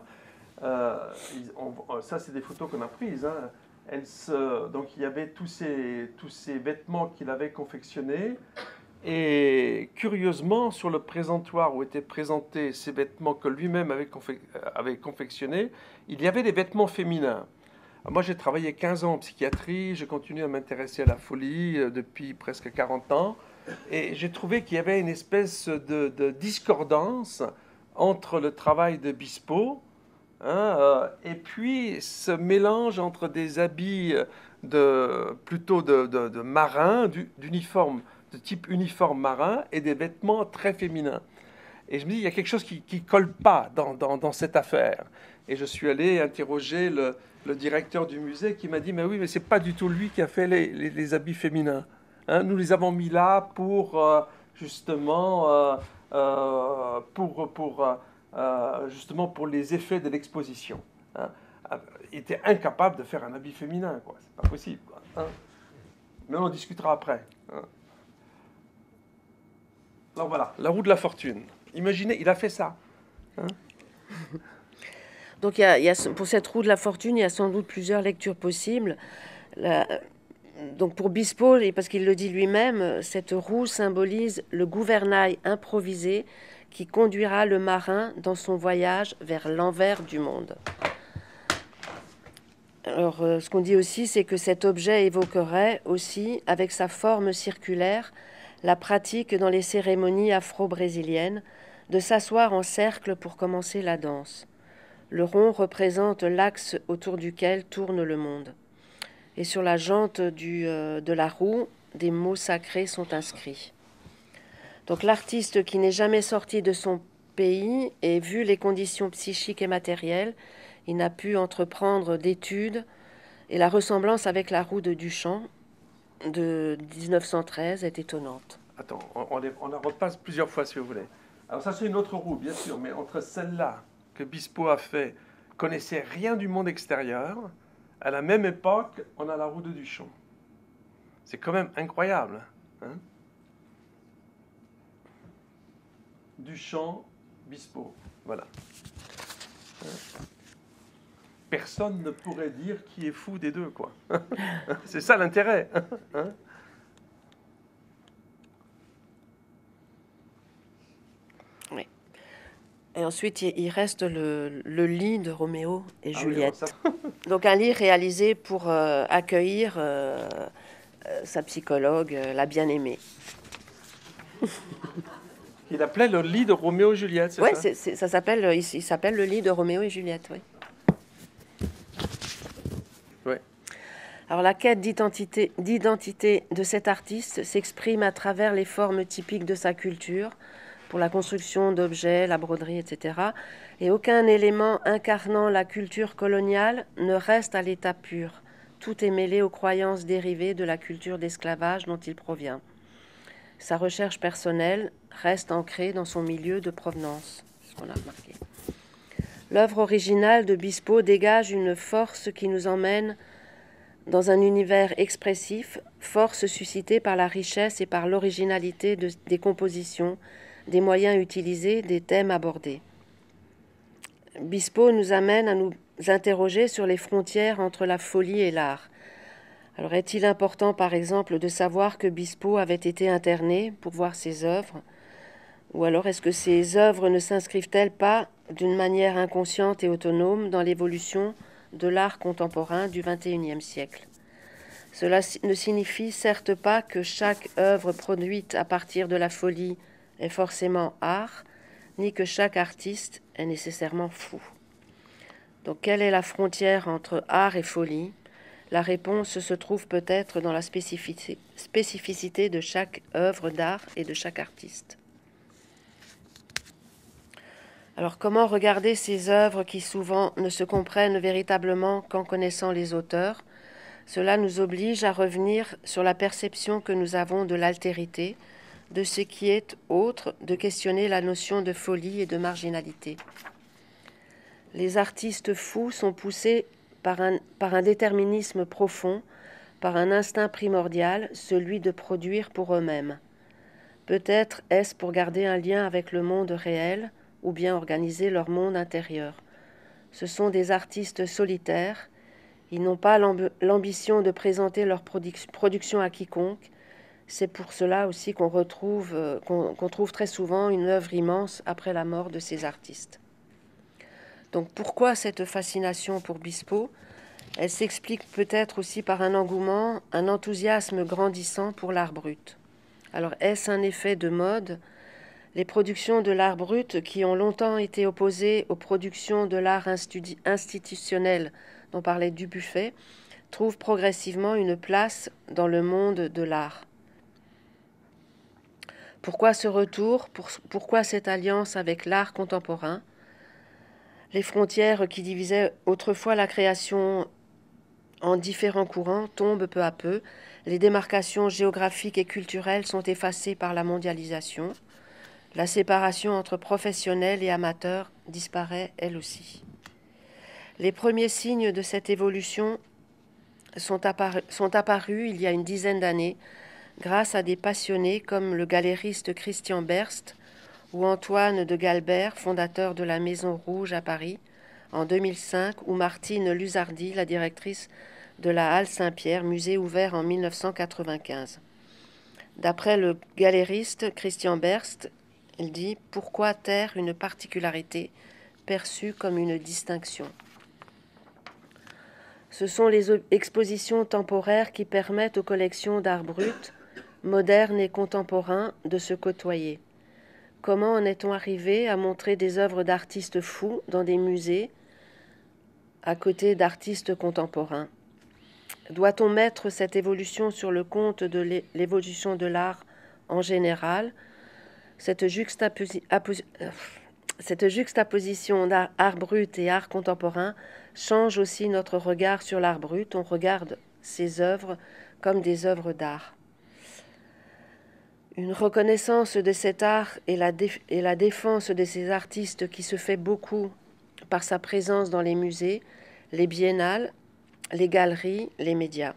Speaker 2: ça c'est des photos qu'on a prises. Hein. Donc il y avait tous ces vêtements qu'il avait confectionnés. Et curieusement, sur le présentoir où étaient présentés ces vêtements que lui-même avait confectionnés, il y avait des vêtements féminins. Moi, j'ai travaillé 15 ans en psychiatrie, je continue à m'intéresser à la folie depuis presque 40 ans, et j'ai trouvé qu'il y avait une espèce de discordance entre le travail de Bispo, et puis ce mélange entre des habits plutôt de marins, d'uniformes, de type uniforme marin, et des vêtements très féminins. Et je me dis, il y a quelque chose qui colle pas dans cette affaire. Et je suis allé interroger le directeur du musée qui m'a dit, mais oui, mais c'est pas du tout lui qui a fait les habits féminins. Hein, nous les avons mis là pour justement pour les effets de l'exposition. Hein. Il était incapable de faire un habit féminin, quoi. C'est pas possible, quoi. Hein. Mais on en discutera après. Hein. Alors voilà, la roue de la fortune. Imaginez, il a fait ça. Hein.
Speaker 3: Donc pour cette roue de la fortune, il y a sans doute plusieurs lectures possibles. Donc pour Bispo, parce qu'il le dit lui-même, cette roue symbolise le gouvernail improvisé qui conduira le marin dans son voyage vers l'envers du monde. Alors ce qu'on dit aussi, c'est que cet objet évoquerait aussi, avec sa forme circulaire, la pratique dans les cérémonies afro-brésiliennes de s'asseoir en cercle pour commencer la danse. Le rond représente l'axe autour duquel tourne le monde. Et sur la jante de la roue, des mots sacrés sont inscrits. Donc l'artiste qui n'est jamais sorti de son pays et vu les conditions psychiques et matérielles, il n'a pu entreprendre d'études et la ressemblance avec la roue de Duchamp de 1913 est étonnante.
Speaker 2: Attends, on la repasse plusieurs fois si vous voulez. Alors ça c'est une autre roue, bien sûr, mais entre celle-là que Bispo a fait, connaissait rien du monde extérieur, à la même époque, on a la roue de Duchamp. C'est quand même incroyable. Hein. Duchamp, Bispo. Voilà. Personne ne pourrait dire qui est fou des deux, quoi. C'est ça l'intérêt. Hein?
Speaker 3: Oui. Et ensuite, il reste le lit de Roméo et Juliette.
Speaker 2: Oui,
Speaker 3: donc un lit réalisé pour accueillir sa psychologue, la bien-aimée.
Speaker 2: Il appelait le lit de Roméo et Juliette, c'est
Speaker 3: ouais,
Speaker 2: ça?
Speaker 3: ça s'appelle, il s'appelle le lit de Roméo et Juliette, oui.
Speaker 2: Ouais.
Speaker 3: Alors la quête d'identité de cet artiste s'exprime à travers les formes typiques de sa culture, pour la construction d'objets, la broderie, etc. Et aucun élément incarnant la culture coloniale ne reste à l'état pur. Tout est mêlé aux croyances dérivées de la culture d'esclavage dont il provient. Sa recherche personnelle reste ancrée dans son milieu de provenance. C'est ce qu'on a remarqué. L'œuvre originale de Bispo dégage une force qui nous emmène dans un univers expressif, force suscitée par la richesse et par l'originalité des compositions, des moyens utilisés, des thèmes abordés. Bispo nous amène à nous interroger sur les frontières entre la folie et l'art. Alors est-il important, par exemple, de savoir que Bispo avait été interné pour voir ses œuvres? Ou alors est-ce que ces œuvres ne s'inscrivent-elles pas d'une manière inconsciente et autonome dans l'évolution de l'art contemporain du XXIe siècle? Cela ne signifie certes pas que chaque œuvre produite à partir de la folie est forcément art, ni que chaque artiste est nécessairement fou. Donc quelle est la frontière entre art et folie? La réponse se trouve peut-être dans la spécificité de chaque œuvre d'art et de chaque artiste. Alors comment regarder ces œuvres qui souvent ne se comprennent véritablement qu'en connaissant les auteurs? Cela nous oblige à revenir sur la perception que nous avons de l'altérité, de ce qui est autre, de questionner la notion de folie et de marginalité. Les artistes fous sont poussés par un déterminisme profond, par un instinct primordial, celui de produire pour eux-mêmes. Peut-être est-ce pour garder un lien avec le monde réel, ou bien organiser leur monde intérieur. Ce sont des artistes solitaires. Ils n'ont pas l'ambition de présenter leur production à quiconque. C'est pour cela aussi qu'on trouve très souvent une œuvre immense après la mort de ces artistes. Donc pourquoi cette fascination pour Bispo? Elle s'explique peut-être aussi par un engouement, un enthousiasme grandissant pour l'art brut. Alors est-ce un effet de mode? Les productions de l'art brut, qui ont longtemps été opposées aux productions de l'art institutionnel dont parlait Dubuffet, trouvent progressivement une place dans le monde de l'art. Pourquoi ce retour? Pourquoi cette alliance avec l'art contemporain? Les frontières qui divisaient autrefois la création en différents courants tombent peu à peu. Les démarcations géographiques et culturelles sont effacées par la mondialisation. La séparation entre professionnels et amateurs disparaît elle aussi. Les premiers signes de cette évolution sont apparus il y a une dizaine d'années grâce à des passionnés comme le galériste Christian Berst ou Antoine de Galbert, fondateur de la Maison Rouge à Paris, en 2005, ou Martine Luzardi, la directrice de la Halle Saint-Pierre, musée ouvert en 1995. D'après le galériste Christian Berst, il dit « Pourquoi taire une particularité perçue comme une distinction ?» Ce sont les expositions temporaires qui permettent aux collections d'art brut, modernes et contemporains, de se côtoyer. Comment en est-on arrivé à montrer des œuvres d'artistes fous dans des musées à côté d'artistes contemporains? Doit-on mettre cette évolution sur le compte de l'évolution de l'art en général? Cette juxtaposition d'art brut et art contemporain change aussi notre regard sur l'art brut. On regarde ces œuvres comme des œuvres d'art. Une reconnaissance de cet art et la défense de ces artistes qui se fait beaucoup par sa présence dans les musées, les biennales, les galeries, les médias.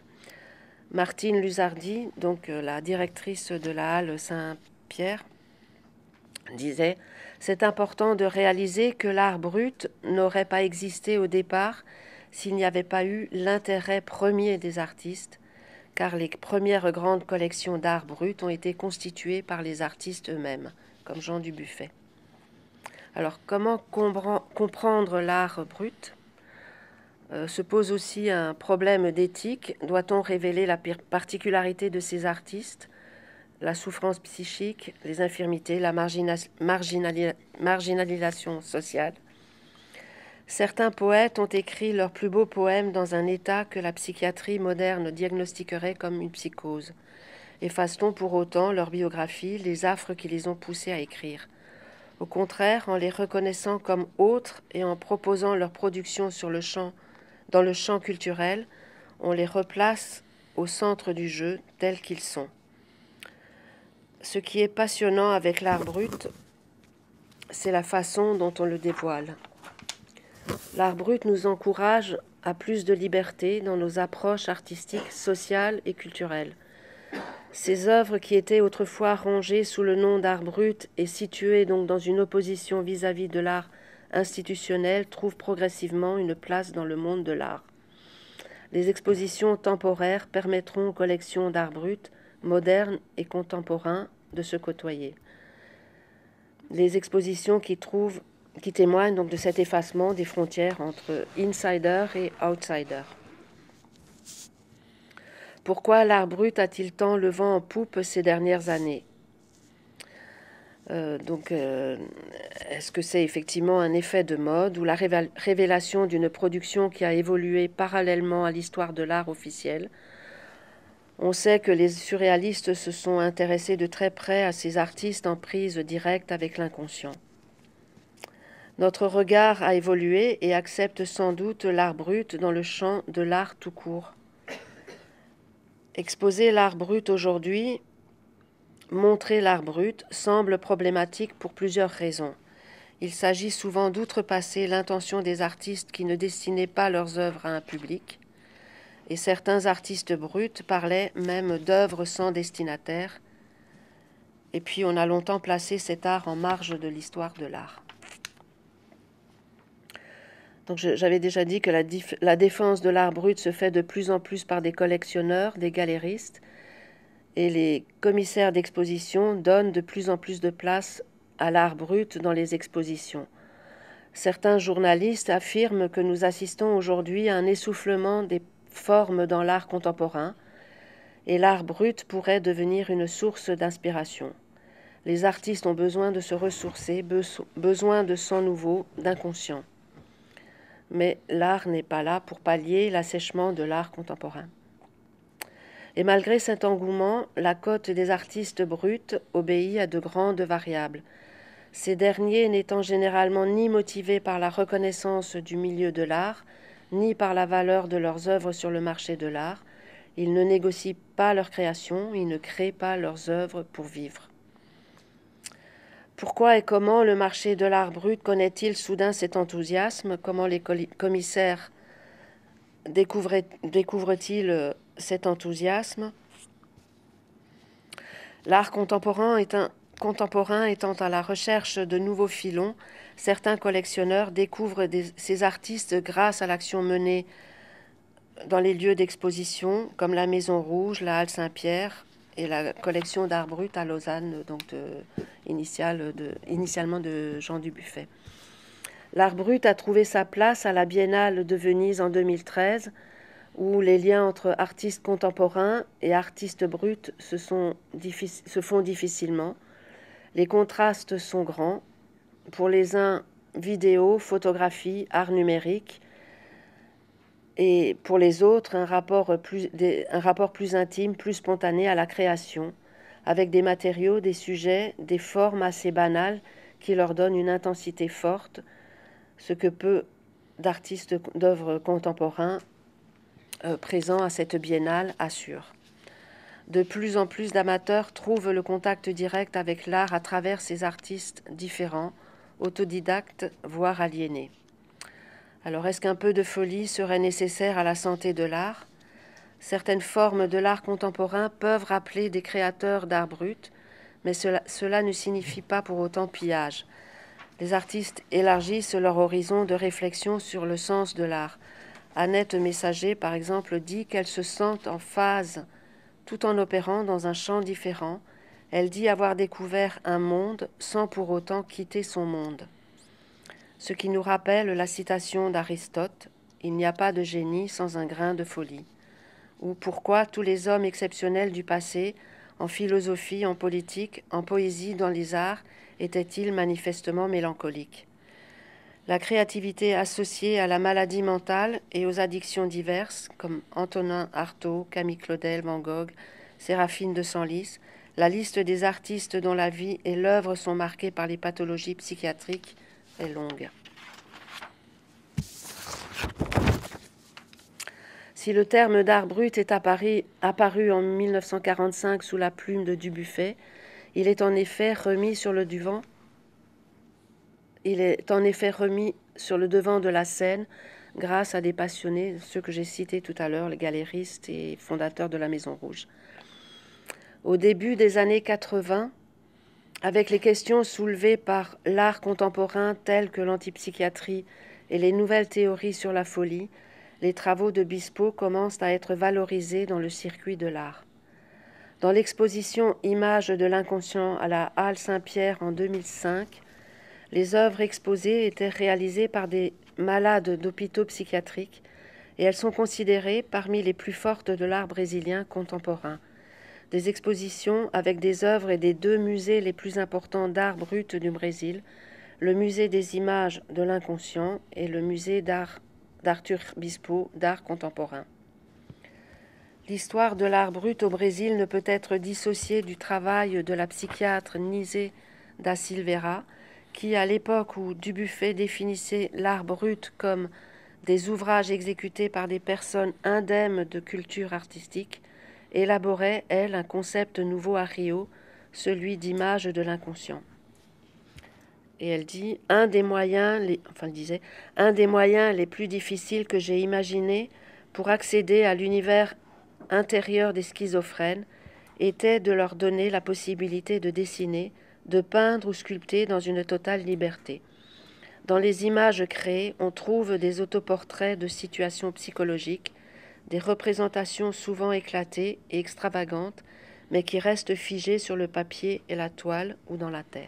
Speaker 3: Martine Luzardi, donc la directrice de la Halle Saint-Pierre, disait « C'est important de réaliser que l'art brut n'aurait pas existé au départ s'il n'y avait pas eu l'intérêt premier des artistes, car les premières grandes collections d'art brut ont été constituées par les artistes eux-mêmes, comme Jean Dubuffet. » Alors, comment comprendre l'art brut ? Se pose aussi un problème d'éthique. Doit-on révéler la particularité de ces artistes, la souffrance psychique, les infirmités, la marginalisation sociale ? Certains poètes ont écrit leurs plus beaux poèmes dans un état que la psychiatrie moderne diagnostiquerait comme une psychose. Efface-t-on pour autant leur biographie, les affres qui les ont poussés à écrire ? Au contraire, en les reconnaissant comme autres et en proposant leur production dans le champ culturel, on les replace au centre du jeu tels qu'ils sont. Ce qui est passionnant avec l'art brut, c'est la façon dont on le dévoile. L'art brut nous encourage à plus de liberté dans nos approches artistiques, sociales et culturelles. Ces œuvres qui étaient autrefois rangées sous le nom d'art brut et situées donc dans une opposition vis-à-vis de l'art institutionnel trouvent progressivement une place dans le monde de l'art. Les expositions temporaires permettront aux collections d'art brut, modernes et contemporains, de se côtoyer. Les expositions qui témoignent donc de cet effacement des frontières entre insider et outsider. Pourquoi l'art brut a-t-il tant le vent en poupe ces dernières années ? Est-ce que c'est effectivement un effet de mode ou la révélation d'une production qui a évolué parallèlement à l'histoire de l'art officiel ? On sait que les surréalistes se sont intéressés de très près à ces artistes en prise directe avec l'inconscient. Notre regard a évolué et accepte sans doute l'art brut dans le champ de l'art tout court. Exposer l'art brut aujourd'hui, montrer l'art brut, semble problématique pour plusieurs raisons. Il s'agit souvent d'outrepasser l'intention des artistes qui ne destinaient pas leurs œuvres à un public, et certains artistes bruts parlaient même d'œuvres sans destinataire, et puis on a longtemps placé cet art en marge de l'histoire de l'art. Donc j'avais déjà dit que la défense de l'art brut se fait de plus en plus par des collectionneurs, des galéristes, et les commissaires d'exposition donnent de plus en plus de place à l'art brut dans les expositions. Certains journalistes affirment que nous assistons aujourd'hui à un essoufflement des formes dans l'art contemporain, et l'art brut pourrait devenir une source d'inspiration. Les artistes ont besoin de se ressourcer, besoin de sang nouveau, d'inconscient. Mais l'art n'est pas là pour pallier l'assèchement de l'art contemporain. Et malgré cet engouement, la cote des artistes bruts obéit à de grandes variables. Ces derniers n'étant généralement ni motivés par la reconnaissance du milieu de l'art, ni par la valeur de leurs œuvres sur le marché de l'art, ils ne négocient pas leur création, ils ne créent pas leurs œuvres pour vivre. Pourquoi et comment le marché de l'art brut connaît-il soudain cet enthousiasme ? Comment les commissaires découvrent-ils cet enthousiasme ? L'art contemporain étant à la recherche de nouveaux filons, certains collectionneurs découvrent ces artistes grâce à l'action menée dans les lieux d'exposition, comme la Maison Rouge, la Halle Saint-Pierre et la collection d'art brut à Lausanne, donc initialement de Jean Dubuffet. L'art brut a trouvé sa place à la Biennale de Venise en 2013, où les liens entre artistes contemporains et artistes bruts se font difficilement. Les contrastes sont grands. Pour les uns, vidéo, photographie, art numérique, et pour les autres, un rapport plus intime, plus spontané à la création, avec des matériaux, des sujets, des formes assez banales qui leur donnent une intensité forte, ce que peu d'artistes d'œuvres contemporains présents à cette biennale assurent. De plus en plus d'amateurs trouvent le contact direct avec l'art à travers ces artistes différents, autodidactes, voire aliénés. Alors, est-ce qu'un peu de folie serait nécessaire à la santé de l'art ? Certaines formes de l'art contemporain peuvent rappeler des créateurs d'art brut, mais cela ne signifie pas pour autant pillage. Les artistes élargissent leur horizon de réflexion sur le sens de l'art. Annette Messager, par exemple, dit qu'elle se sent en phase tout en opérant dans un champ différent. Elle dit avoir découvert un monde sans pour autant quitter son monde. Ce qui nous rappelle la citation d'Aristote « Il n'y a pas de génie sans un grain de folie » ou « Pourquoi tous les hommes exceptionnels du passé, en philosophie, en politique, en poésie, dans les arts, étaient-ils manifestement mélancoliques ?» La créativité associée à la maladie mentale et aux addictions diverses, comme Antonin Artaud, Camille Claudel, Van Gogh, Séraphine de Senlis, la liste des artistes dont la vie et l'œuvre sont marquées par les pathologies psychiatriques est longue. Si le terme d'art brut est apparu en 1945 sous la plume de Dubuffet, il est en effet remis sur le devant de la scène grâce à des passionnés, ceux que j'ai cités tout à l'heure, les galéristes et fondateurs de la Maison Rouge. Au début des années 80, avec les questions soulevées par l'art contemporain tel que l'antipsychiatrie et les nouvelles théories sur la folie, les travaux de Bispo commencent à être valorisés dans le circuit de l'art. Dans l'exposition Images de l'inconscient à la Halle Saint-Pierre en 2005, les œuvres exposées étaient réalisées par des malades d'hôpitaux psychiatriques et elles sont considérées parmi les plus fortes de l'art brésilien contemporain. Des expositions avec des œuvres et des 2 musées les plus importants d'art brut du Brésil, le musée des images de l'inconscient et le musée d'Arthur Bispo d'art contemporain. L'histoire de l'art brut au Brésil ne peut être dissociée du travail de la psychiatre Nise da Silveira, qui, à l'époque où Dubuffet définissait l'art brut comme des ouvrages exécutés par des personnes indemnes de culture artistique, élaborait, elle, un concept nouveau à Rio, celui d'image de l'inconscient. Et elle dit « Un des moyens les plus difficiles que j'ai imaginés pour accéder à l'univers intérieur des schizophrènes était de leur donner la possibilité de dessiner, de peindre ou sculpter dans une totale liberté. Dans les images créées, on trouve des autoportraits de situations psychologiques, des représentations souvent éclatées et extravagantes, mais qui restent figées sur le papier et la toile ou dans la terre. »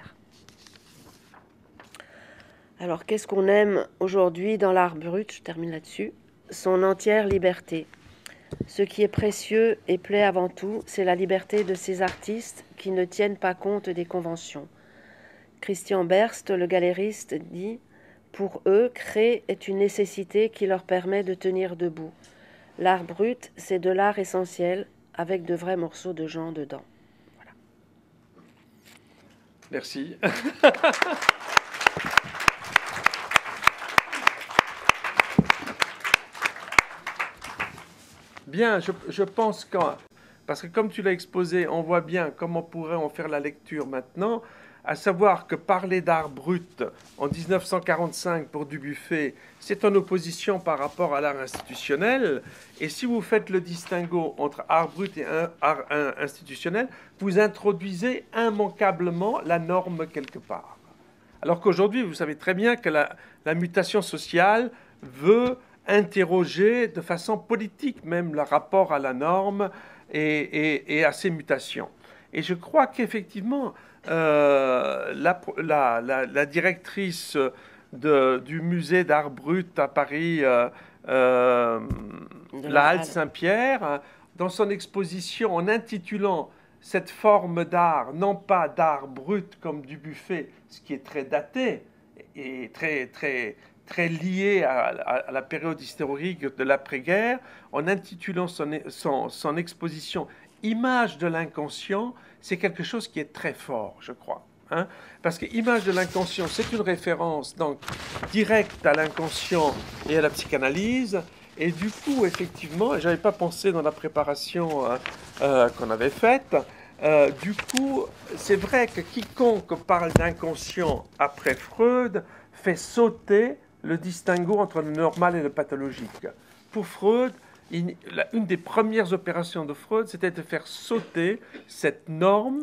Speaker 3: Alors, qu'est-ce qu'on aime aujourd'hui dans l'art brut? Je termine là-dessus. Son entière liberté. Ce qui est précieux et plaît avant tout, c'est la liberté de ces artistes qui ne tiennent pas compte des conventions. Christian Berst, le galériste, dit « Pour eux, créer est une nécessité qui leur permet de tenir debout. L'art brut, c'est de l'art essentiel, avec de vrais morceaux de gens dedans. » Voilà.
Speaker 2: Merci. Bien, je pense que, parce que comme tu l'as exposé, on voit bien comment pourrait en faire la lecture maintenant, à savoir que parler d'art brut en 1945 pour Dubuffet, c'est en opposition par rapport à l'art institutionnel, et si vous faites le distinguo entre art brut et art institutionnel, vous introduisez immanquablement la norme quelque part. Alors qu'aujourd'hui, vous savez très bien que la mutation sociale veut interroger de façon politique même le rapport à la norme et à ces mutations. Et je crois qu'effectivement, la directrice du musée d'art brut à Paris, la Halle Saint-Pierre, dans son exposition, en intitulant cette forme d'art, non pas d'art brut comme Dubuffet, ce qui est très daté et très lié à la période historique de l'après-guerre, en intitulant son exposition « Image de l'inconscient », c'est quelque chose qui est très fort, je crois. Hein, parce que « Image de l'inconscient », c'est une référence donc directe à l'inconscient et à la psychanalyse. Et du coup, effectivement, je n'avais pas pensé dans la préparation qu'on avait faite, du coup, c'est vrai que quiconque parle d'inconscient après Freud fait sauter le distinguo entre le normal et le pathologique. Pour Freud, une des premières opérations de Freud, c'était de faire sauter cette norme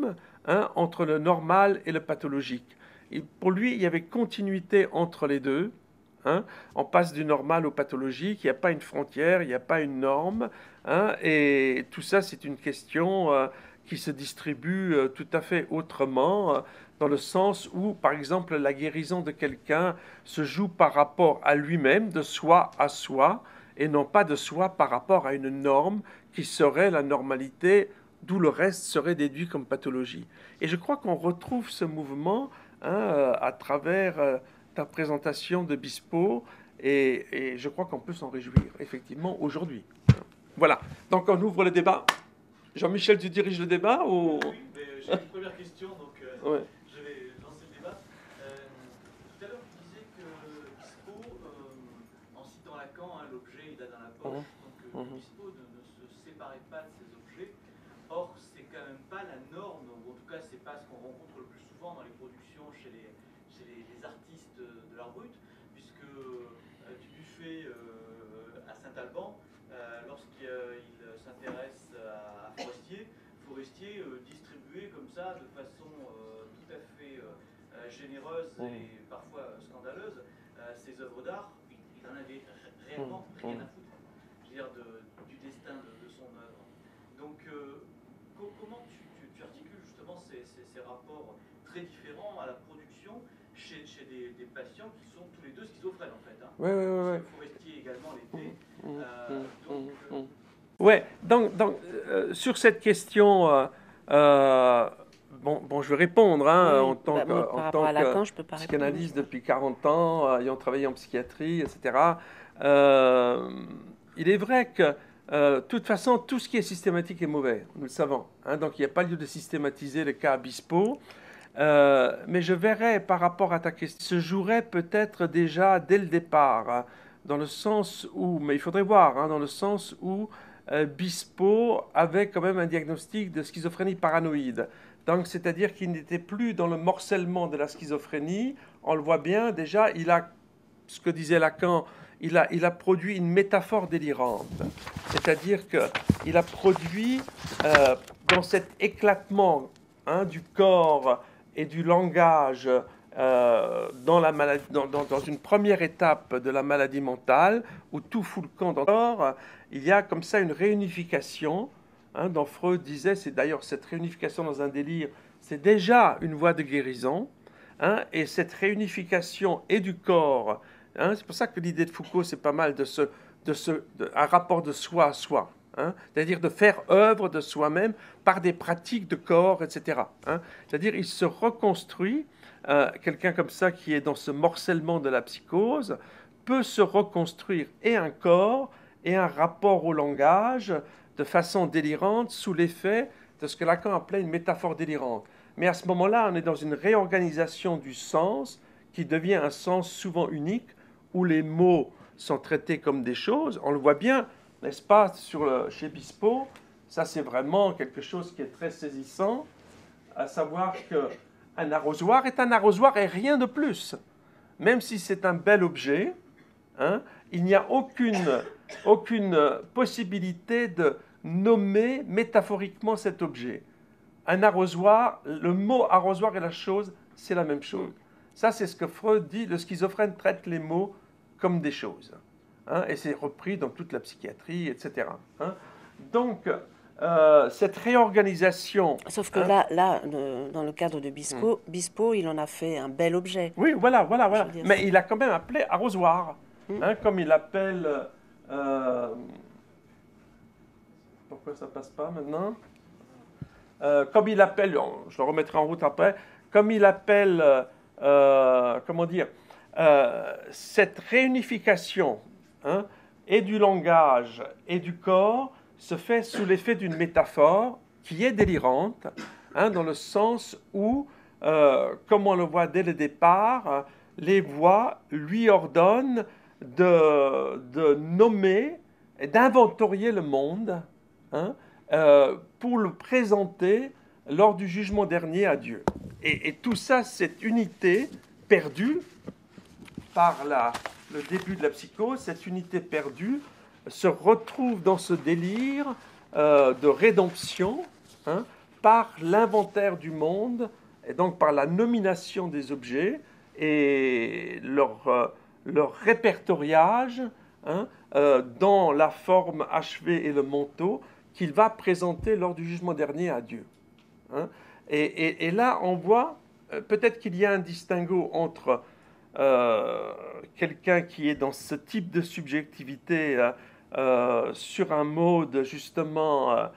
Speaker 2: hein, entre le normal et le pathologique. Et pour lui, il y avait continuité entre les deux. Hein. On passe du normal au pathologique, il n'y a pas une frontière, il n'y a pas une norme. Hein, et tout ça, c'est une question qui se distribue tout à fait autrement, dans le sens où, par exemple, la guérison de quelqu'un se joue par rapport à lui-même, de soi à soi, et non pas de soi par rapport à une norme qui serait la normalité, d'où le reste serait déduit comme pathologie. Et je crois qu'on retrouve ce mouvement à travers ta présentation de Bispo, et je crois qu'on peut s'en réjouir, effectivement, aujourd'hui. Voilà, donc on ouvre le débat. Jean-Michel, tu diriges le débat ou...
Speaker 1: Oui, mais j'ai une première question, donc
Speaker 2: ouais.
Speaker 1: je vais lancer le débat. Tout à l'heure, tu disais que Bispo, en citant Lacan, hein, l'objet il a dans la poche, donc Bispo ne se séparait pas de ces objets. Or, c'est quand même pas la norme, ou en tout cas, c'est pas ce qu'on rencontre le plus souvent dans les productions chez les artistes de l'art brut, puisque Dubuffet à Saint-Alban, lorsqu'il s'intéresse à Forestier distribuait comme ça, de façon tout à fait généreuse et parfois scandaleuse, ses œuvres d'art. Il n'en avait réellement rien à foutre, je veux dire, du destin de son œuvre. Donc, comment tu articules justement ces rapports très différents à la production chez des patients qui sont tous les deux schizophrènes, en fait. Hein.
Speaker 2: Oui.
Speaker 1: Forestier également l'était.
Speaker 2: Ouais, donc sur cette question, je vais répondre en tant que psychanalyste depuis 40 ans, ayant travaillé en psychiatrie, etc. Il est vrai que, de toute façon, tout ce qui est systématique est mauvais, nous le savons. Hein, donc il n'y a pas lieu de systématiser le cas Bispo. Mais je verrais par rapport à ta question, se jouerait peut-être déjà dès le départ, hein, dans le sens où, mais il faudrait voir, hein, dans le sens où Bispo avait quand même un diagnostic de schizophrénie paranoïde. Donc, c'est-à-dire qu'il n'était plus dans le morcellement de la schizophrénie. On le voit bien, déjà, il a, ce que disait Lacan, il a produit une métaphore délirante. C'est-à-dire qu'il a produit, dans cet éclatement du corps et du langage, dans une première étape de la maladie mentale, où tout fout le camp dans le corps, il y a comme ça une réunification, dont Freud disait, c'est d'ailleurs cette réunification dans un délire, c'est déjà une voie de guérison, et cette réunification et du corps, c'est pour ça que l'idée de Foucault, c'est pas mal un rapport de soi à soi, c'est-à-dire de faire œuvre de soi-même par des pratiques de corps, etc. C'est-à-dire il se reconstruit. Quelqu'un comme ça qui est dans ce morcellement de la psychose peut se reconstruire et un corps et un rapport au langage de façon délirante sous l'effet de ce que Lacan appelait une métaphore délirante. Mais à ce moment-là, on est dans une réorganisation du sens qui devient un sens souvent unique où les mots sont traités comme des choses. On le voit bien, n'est-ce pas, chez Bispo, ça c'est vraiment quelque chose qui est très saisissant, à savoir qu'un arrosoir est un arrosoir et rien de plus. Même si c'est un bel objet, il n'y a aucune possibilité de nommer métaphoriquement cet objet. Un arrosoir, le mot arrosoir et la chose, c'est la même chose. Ça, c'est ce que Freud dit, le schizophrène traite les mots comme des choses. Et c'est repris dans toute la psychiatrie, etc. Donc, cette réorganisation...
Speaker 3: Sauf que là, dans le cadre de Bispo, il en a fait un bel objet.
Speaker 2: Oui, voilà. Mais il a quand même appelé arrosoir, comme il appelle... pourquoi ça passe pas maintenant comme il appelle, je le remettrai en route après, comme il appelle, cette réunification et du langage et du corps se fait sous l'effet d'une métaphore qui est délirante, dans le sens où, comme on le voit dès le départ, les voix lui ordonnent de nommer et d'inventorier le monde, pour le présenter lors du jugement dernier à Dieu. Et tout ça, cette unité perdue par le début de la psychose, cette unité perdue se retrouve dans ce délire de rédemption par l'inventaire du monde, et donc par la nomination des objets et leur répertoriage, hein, dans la forme achevée et le manteau qu'il va présenter lors du jugement dernier à Dieu. Hein. Et là, on voit, peut-être qu'il y a un distinguo entre quelqu'un qui est dans ce type de subjectivité sur un mode justement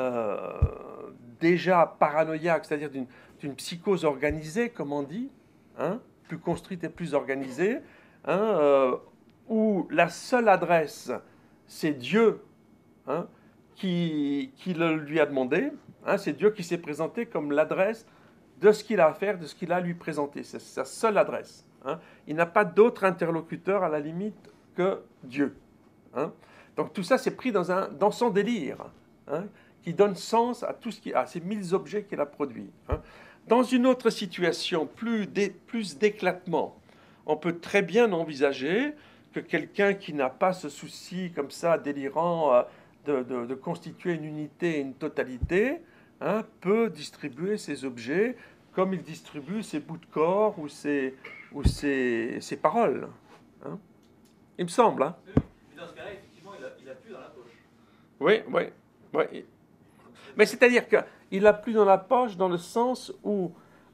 Speaker 2: déjà paranoïaque, c'est-à-dire d'une psychose organisée, comme on dit, hein, plus construite et plus organisée, hein, où la seule adresse, c'est Dieu, hein, qui le lui a demandé, hein, c'est Dieu qui s'est présenté comme l'adresse de ce qu'il a à faire, de ce qu'il a à lui présenter. C'est sa seule adresse. Hein. Il n'a pas d'autre interlocuteur à la limite que Dieu. Hein. Donc tout ça, c'est pris dans son délire, hein, qui donne sens à tout à ces 1000 objets qu'il a produits. Hein. Dans une autre situation, plus d'éclatement, on peut très bien envisager que quelqu'un qui n'a pas ce souci comme ça délirant de constituer une unité et une totalité, hein, peut distribuer ses objets comme il distribue ses bouts de corps ou ses paroles. Hein. Il me semble. Hein.
Speaker 1: Mais dans ce cas-là, effectivement, il a plus dans la poche.
Speaker 2: Oui, oui, oui. Mais c'est-à-dire qu'il a plus dans la poche dans le sens où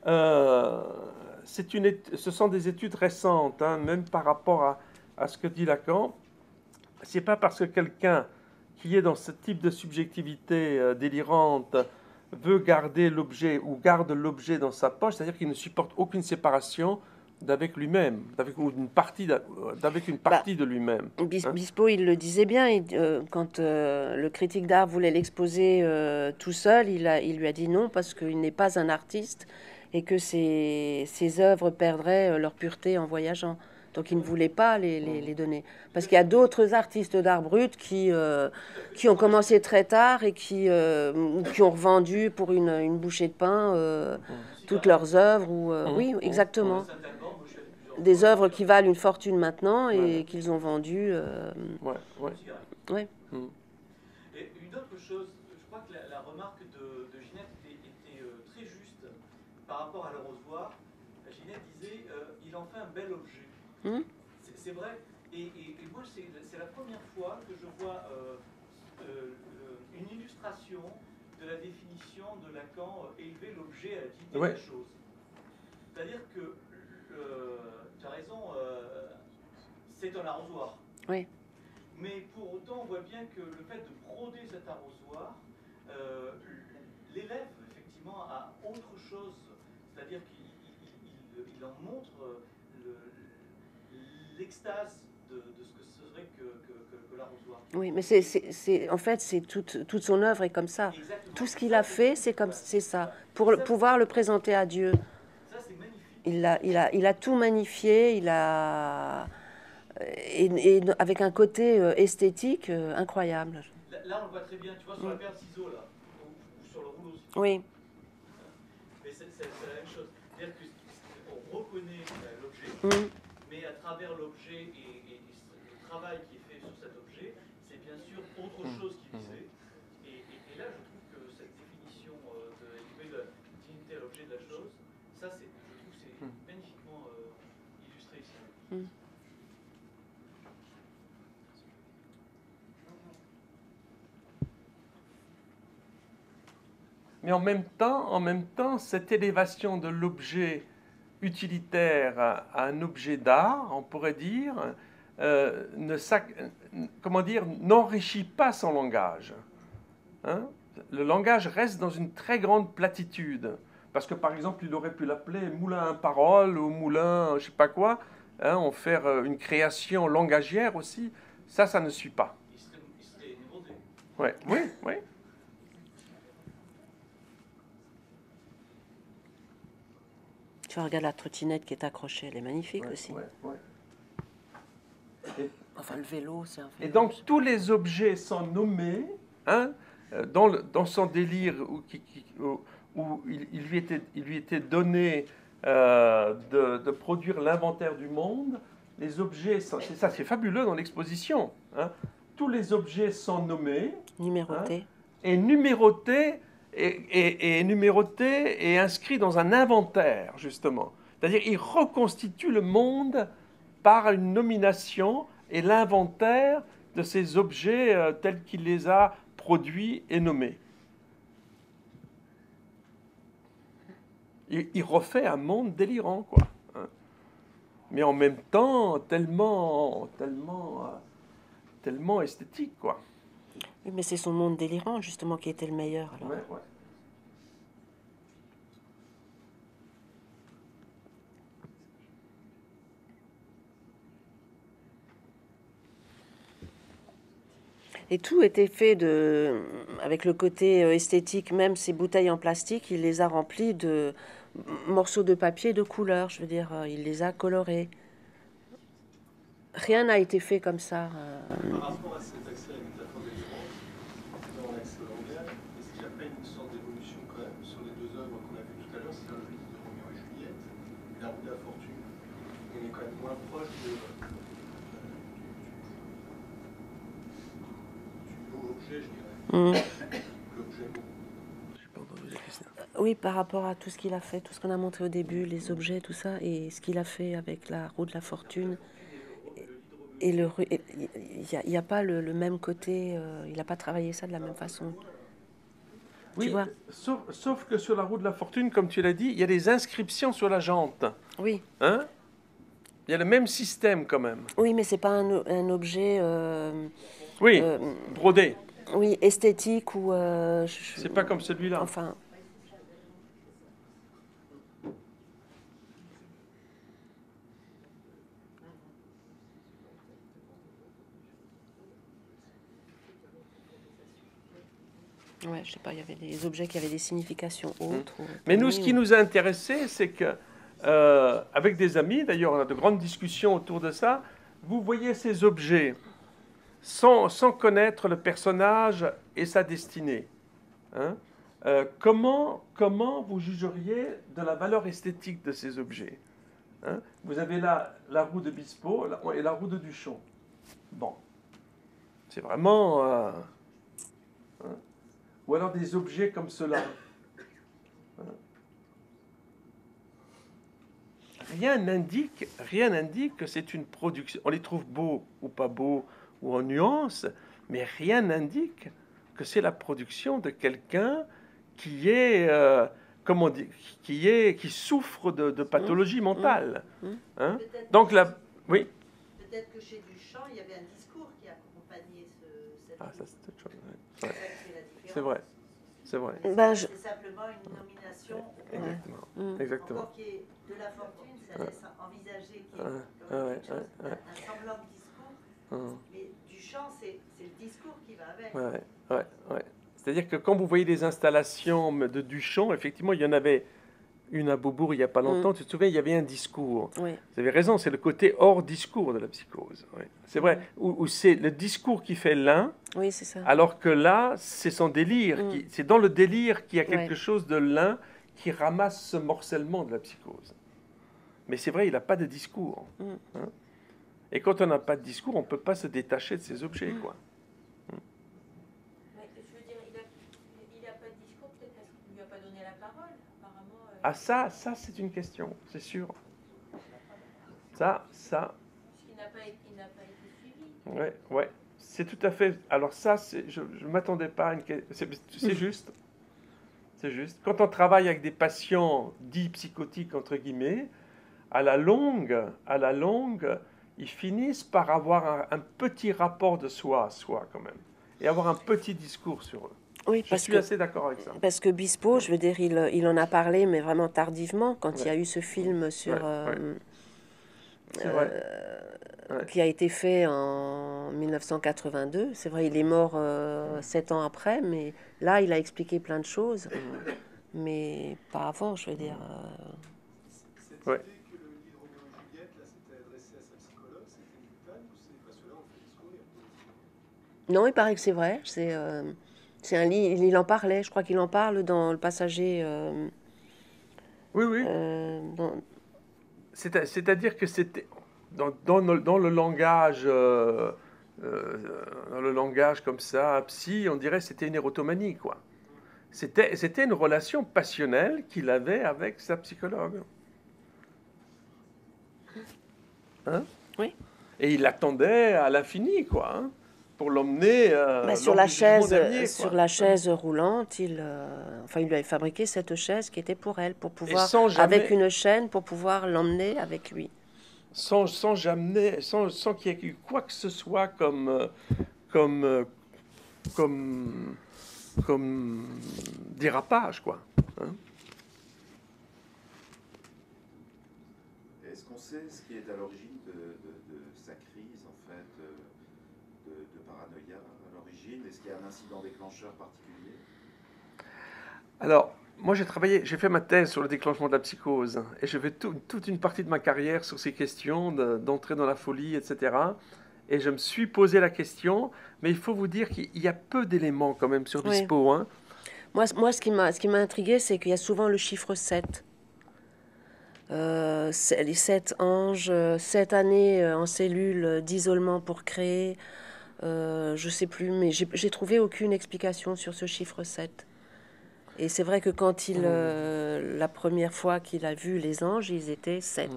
Speaker 2: ce sont des études récentes, hein, même par rapport à ce que dit Lacan. C'est pas parce que quelqu'un qui est dans ce type de subjectivité délirante veut garder l'objet ou garde l'objet dans sa poche, c'est-à-dire qu'il ne supporte aucune séparation d'avec lui-même, d'avec une partie de lui-même.
Speaker 3: Bispo, il le disait bien, quand le critique d'art voulait l'exposer tout seul, il lui a dit non parce qu'il n'est pas un artiste et que ses œuvres perdraient leur pureté en voyageant. Donc il ne voulait pas les donner. Parce qu'il y a d'autres artistes d'art brut qui ont commencé très tard et qui ont revendu pour une bouchée de pain toutes leurs œuvres. Oui, exactement. Des œuvres qui valent une fortune maintenant et qu'ils ont vendues.
Speaker 2: Ouais.
Speaker 1: Et une autre chose, je crois que la remarque de Ginette était très juste par rapport à l'arrosoir. Ginette disait il en fait un bel objet. C'est vrai. Et moi, c'est la première fois que je vois une illustration de la définition de Lacan élever l'objet à la dignité de la chose. C'est-à-dire que tu as raison, c'est un arrosoir.
Speaker 3: Oui.
Speaker 1: Mais pour autant, on voit bien que le fait de broder cet arrosoir l'élève effectivement à autre chose. C'est-à-dire qu'il en montre l'extase de ce que serait que l'arrosoir.
Speaker 3: Oui, mais en fait, c'est toute son œuvre est comme ça.
Speaker 1: Exactement.
Speaker 3: Tout ce qu'il a fait, c'est ça. Pour pouvoir le présenter à Dieu.
Speaker 1: Ça, c'est magnifique.
Speaker 3: Il a tout magnifié, et avec un côté esthétique incroyable.
Speaker 1: Là, on le voit très bien, tu vois, sur la paire de ciseaux, là, ou sur le rouleau.
Speaker 3: Oui.
Speaker 1: Mais c'est la même chose. C'est-à-dire qu'on reconnaît l'objet, mais à travers l'objet et le travail qui est fait sur cet objet, c'est bien sûr autre chose qui visait. Et là, je trouve que cette définition de la dignité à l'objet de la chose, ça, je trouve que c'est magnifiquement illustré ici.
Speaker 2: Mais en même temps, cette élévation de l'objet utilitaire à un objet d'art, on pourrait dire, n'enrichit pas son langage. Hein? Le langage reste dans une très grande platitude. Parce que, par exemple, il aurait pu l'appeler moulin à parole ou moulin, je ne sais pas quoi, hein, en faire une création langagière aussi. Ça ne suit pas.
Speaker 1: Il serait érodé.
Speaker 2: Ouais. Oui.
Speaker 3: Tu regardes la trottinette qui est accrochée, elle est magnifique aussi. Enfin, le vélo, c'est un vélo.
Speaker 2: Et donc, tous les objets sont nommés, hein, dans son délire où il lui était donné de produire l'inventaire du monde. Les objets, c'est fabuleux dans l'exposition. Hein. Tous les objets sont nommés.
Speaker 3: Numérotés.
Speaker 2: Hein, et numérotés est numéroté et inscrit dans un inventaire, justement. C'est-à-dire il reconstitue le monde par une nomination et l'inventaire de ces objets tels qu'il les a produits et nommés. Il refait un monde délirant, quoi. Mais en même temps, tellement esthétique, quoi.
Speaker 3: Oui, mais c'est son monde délirant, justement, qui était le meilleur, alors.
Speaker 2: Ouais, ouais.
Speaker 3: Et tout était fait avec le côté esthétique, même ces bouteilles en plastique, il les a remplies de morceaux de papier de couleur, je veux dire, il les a colorés. Rien n'a été fait comme ça.
Speaker 4: Par rapport à cet accès à la métaphore des louanges, dans l'accès au langage, est-ce qu'il n'y a pas une sorte d'évolution quand même sur les deux œuvres qu'on a vues tout à l'heure, c'est-à-dire le livre de Roméo et Juliette et La roue de la fortune? On est quand même moins proche du mot objet, je dirais. L'objet mot.
Speaker 3: Oui, par rapport à tout ce qu'il a fait, tout ce qu'on a montré au début, les objets, tout ça, et ce qu'il a fait avec la roue de la fortune. Et il n'y a pas le même côté, il n'a pas travaillé ça de la même façon.
Speaker 2: Oui,
Speaker 3: tu vois?
Speaker 2: sauf que sur la roue de la fortune, comme tu l'as dit, il y a des inscriptions sur la jante.
Speaker 3: Oui.
Speaker 2: Hein? Il y a le même système quand même.
Speaker 3: Oui, mais c'est pas un objet.
Speaker 2: Oui, brodé.
Speaker 3: Oui, esthétique ou.
Speaker 2: C'est pas comme celui-là.
Speaker 3: Enfin. Ouais, je sais pas, il y avait des objets qui avaient des significations autres.
Speaker 2: Mais nous, ce qui nous a intéressé, c'est que, avec des amis, d'ailleurs, on a de grandes discussions autour de ça, vous voyez ces objets sans connaître le personnage et sa destinée. Hein? Comment vous jugeriez de la valeur esthétique de ces objets? Hein? Vous avez là la roue de Bispo et la roue de Duchamp. Bon, c'est vraiment... hein? Ou alors des objets comme cela. Rien n'indique que c'est une production. On les trouve beaux ou pas beaux ou en nuances, mais rien n'indique que c'est la production de quelqu'un qui est, comment dire, qui souffre de pathologie mentale. Hein? Donc là, oui.
Speaker 5: Peut-être que chez Duchamp, il y avait un discours qui accompagnait cette.
Speaker 2: Ah, ça c'est autre chose. Ouais.
Speaker 5: C'est ça qui fait la différence.
Speaker 2: C'est vrai. C'est vrai.
Speaker 5: C'est simplement une nomination.
Speaker 2: Exactement. Exactement.
Speaker 5: Encore qu'il y ait de la fortune, ça laisse envisager qu'il y ait un semblant de discours. Mais Duchamp, c'est le discours qui va avec.
Speaker 2: Ouais. C'est-à-dire que quand vous voyez des installations de Duchamp, effectivement, il y en avait une à Beaubourg il n'y a pas longtemps. Tu te souviens, il y avait un discours.
Speaker 3: Oui.
Speaker 2: Vous avez raison, c'est le côté hors discours de la psychose. Oui. C'est vrai, où c'est le discours qui fait l'un,
Speaker 3: oui, c'est ça.
Speaker 2: alors que là, c'est son délire. C'est dans le délire qu'il y a quelque
Speaker 3: Ouais.
Speaker 2: chose de l'un qui ramasse ce morcellement de la psychose. Mais c'est vrai, il n'a pas de discours. Hein? Et quand on n'a pas de discours, on ne peut pas se détacher de ces objets, quoi.
Speaker 6: Mais je veux dire, il n'a pas de discours, peut-être parce qu'il ne lui a pas donné la parole, apparemment.
Speaker 2: Ah ça c'est une question, c'est sûr. Ça.
Speaker 6: Parce qu'il n'a pas été suivi.
Speaker 2: Ouais. C'est tout à fait... Alors ça, je ne m'attendais pas à une question... C'est juste. C'est juste. Quand on travaille avec des patients dits psychotiques, entre guillemets, à la longue, ils finissent par avoir un petit rapport de soi à soi, quand même. Et avoir un petit discours sur eux.
Speaker 3: Oui,
Speaker 2: Je suis assez d'accord avec ça.
Speaker 3: Parce que Bispo, je veux dire, il en a parlé, mais vraiment tardivement, quand il y a eu ce film sur...
Speaker 2: C'est vrai.
Speaker 3: qui a été fait en 1982. C'est vrai, il est mort 7 ans après, mais là, il a expliqué plein de choses, mais pas avant, je veux dire.
Speaker 4: Cette
Speaker 2: Ouais.
Speaker 4: idée que le livre Roméo et Juliette, là, c'était adressé à sa psychologue, c'était une boutade ou c'est parce que là, on fait le discours, il y a pas de discours.
Speaker 3: Non, il paraît que c'est vrai. C'est un livre, il en parlait, je crois qu'il en parle dans Le Passager.
Speaker 2: Oui. C'est-à-dire que c'était dans le langage comme ça, psy, on dirait que c'était une érotomanie, quoi. c'était une relation passionnelle qu'il avait avec sa psychologue. Hein?
Speaker 3: Oui.
Speaker 2: Et il l'attendait à l'infini, quoi, hein, pour l'emmener
Speaker 3: Sur
Speaker 2: lors
Speaker 3: la
Speaker 2: du jugement
Speaker 3: chaise,
Speaker 2: dernier,
Speaker 3: sur
Speaker 2: quoi.
Speaker 3: la chaise roulante, il lui avait fabriqué cette chaise qui était pour elle, pour pouvoir,
Speaker 2: sans jamais-
Speaker 3: avec une chaîne, pour pouvoir l'emmener avec lui.
Speaker 2: sans qu'il y ait eu quoi que ce soit comme dérapage, quoi. Hein?
Speaker 7: Est-ce qu'on sait ce qui est à l'origine de sa crise, en fait, de paranoïa à l'origine? Est-ce qu'il y a un incident déclencheur particulier?
Speaker 2: Alors, moi j'ai fait ma thèse sur le déclenchement de la psychose, et j'ai fait toute une partie de ma carrière sur ces questions d'entrer dans la folie, etc. Et je me suis posé la question, mais il faut vous dire qu'il y a peu d'éléments quand même sur Bispo. Hein.
Speaker 3: Moi, ce qui m'a intrigué, c'est qu'il y a souvent le chiffre 7. Les 7 anges, 7 années en cellule d'isolement pour créer. Je sais plus, mais j'ai trouvé aucune explication sur ce chiffre 7. Et c'est vrai que quand la première fois qu'il a vu les anges, ils étaient 7.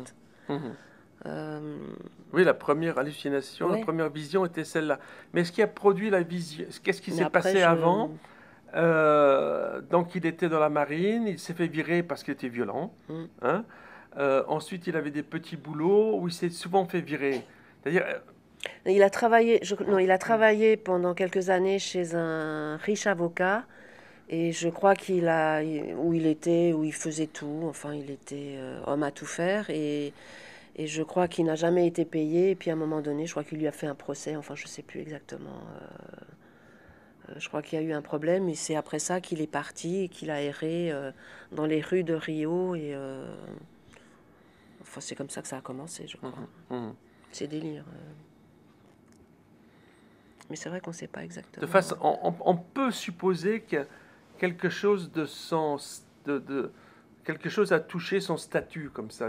Speaker 2: Oui, la première hallucination, la première vision était celle-là. Mais ce qui a produit la vision, qu'est-ce qui s'est passé avant? Donc il était dans la marine, il s'est fait virer parce qu'il était violent. Hein? Ensuite, il avait des petits boulots où il s'est souvent fait virer. C'est-à-dire,
Speaker 3: il a travaillé pendant quelques années chez un riche avocat. Et je crois où il faisait tout. Enfin, il était homme à tout faire. Et je crois qu'il n'a jamais été payé. Et puis à un moment donné, je crois qu'il lui a fait un procès. Enfin, je ne sais plus exactement. Je crois qu'il y a eu un problème. Et c'est après ça qu'il est parti et qu'il a erré dans les rues de Rio. Et enfin, c'est comme ça que ça a commencé, je crois. C'est délire. Mais c'est vrai qu'on ne sait pas exactement.
Speaker 2: De façon, on peut supposer que quelque chose quelque chose a touché son statut comme ça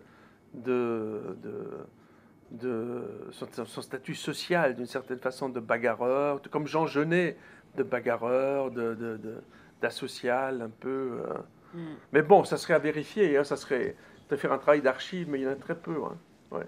Speaker 2: son statut social d'une certaine façon de bagarreur, comme Jean Genet, de bagarreur, d'asocial un peu. Mais bon, ça serait à vérifier, hein, ça serait de faire un travail d'archive, mais il y en a très peu. Hein, ouais.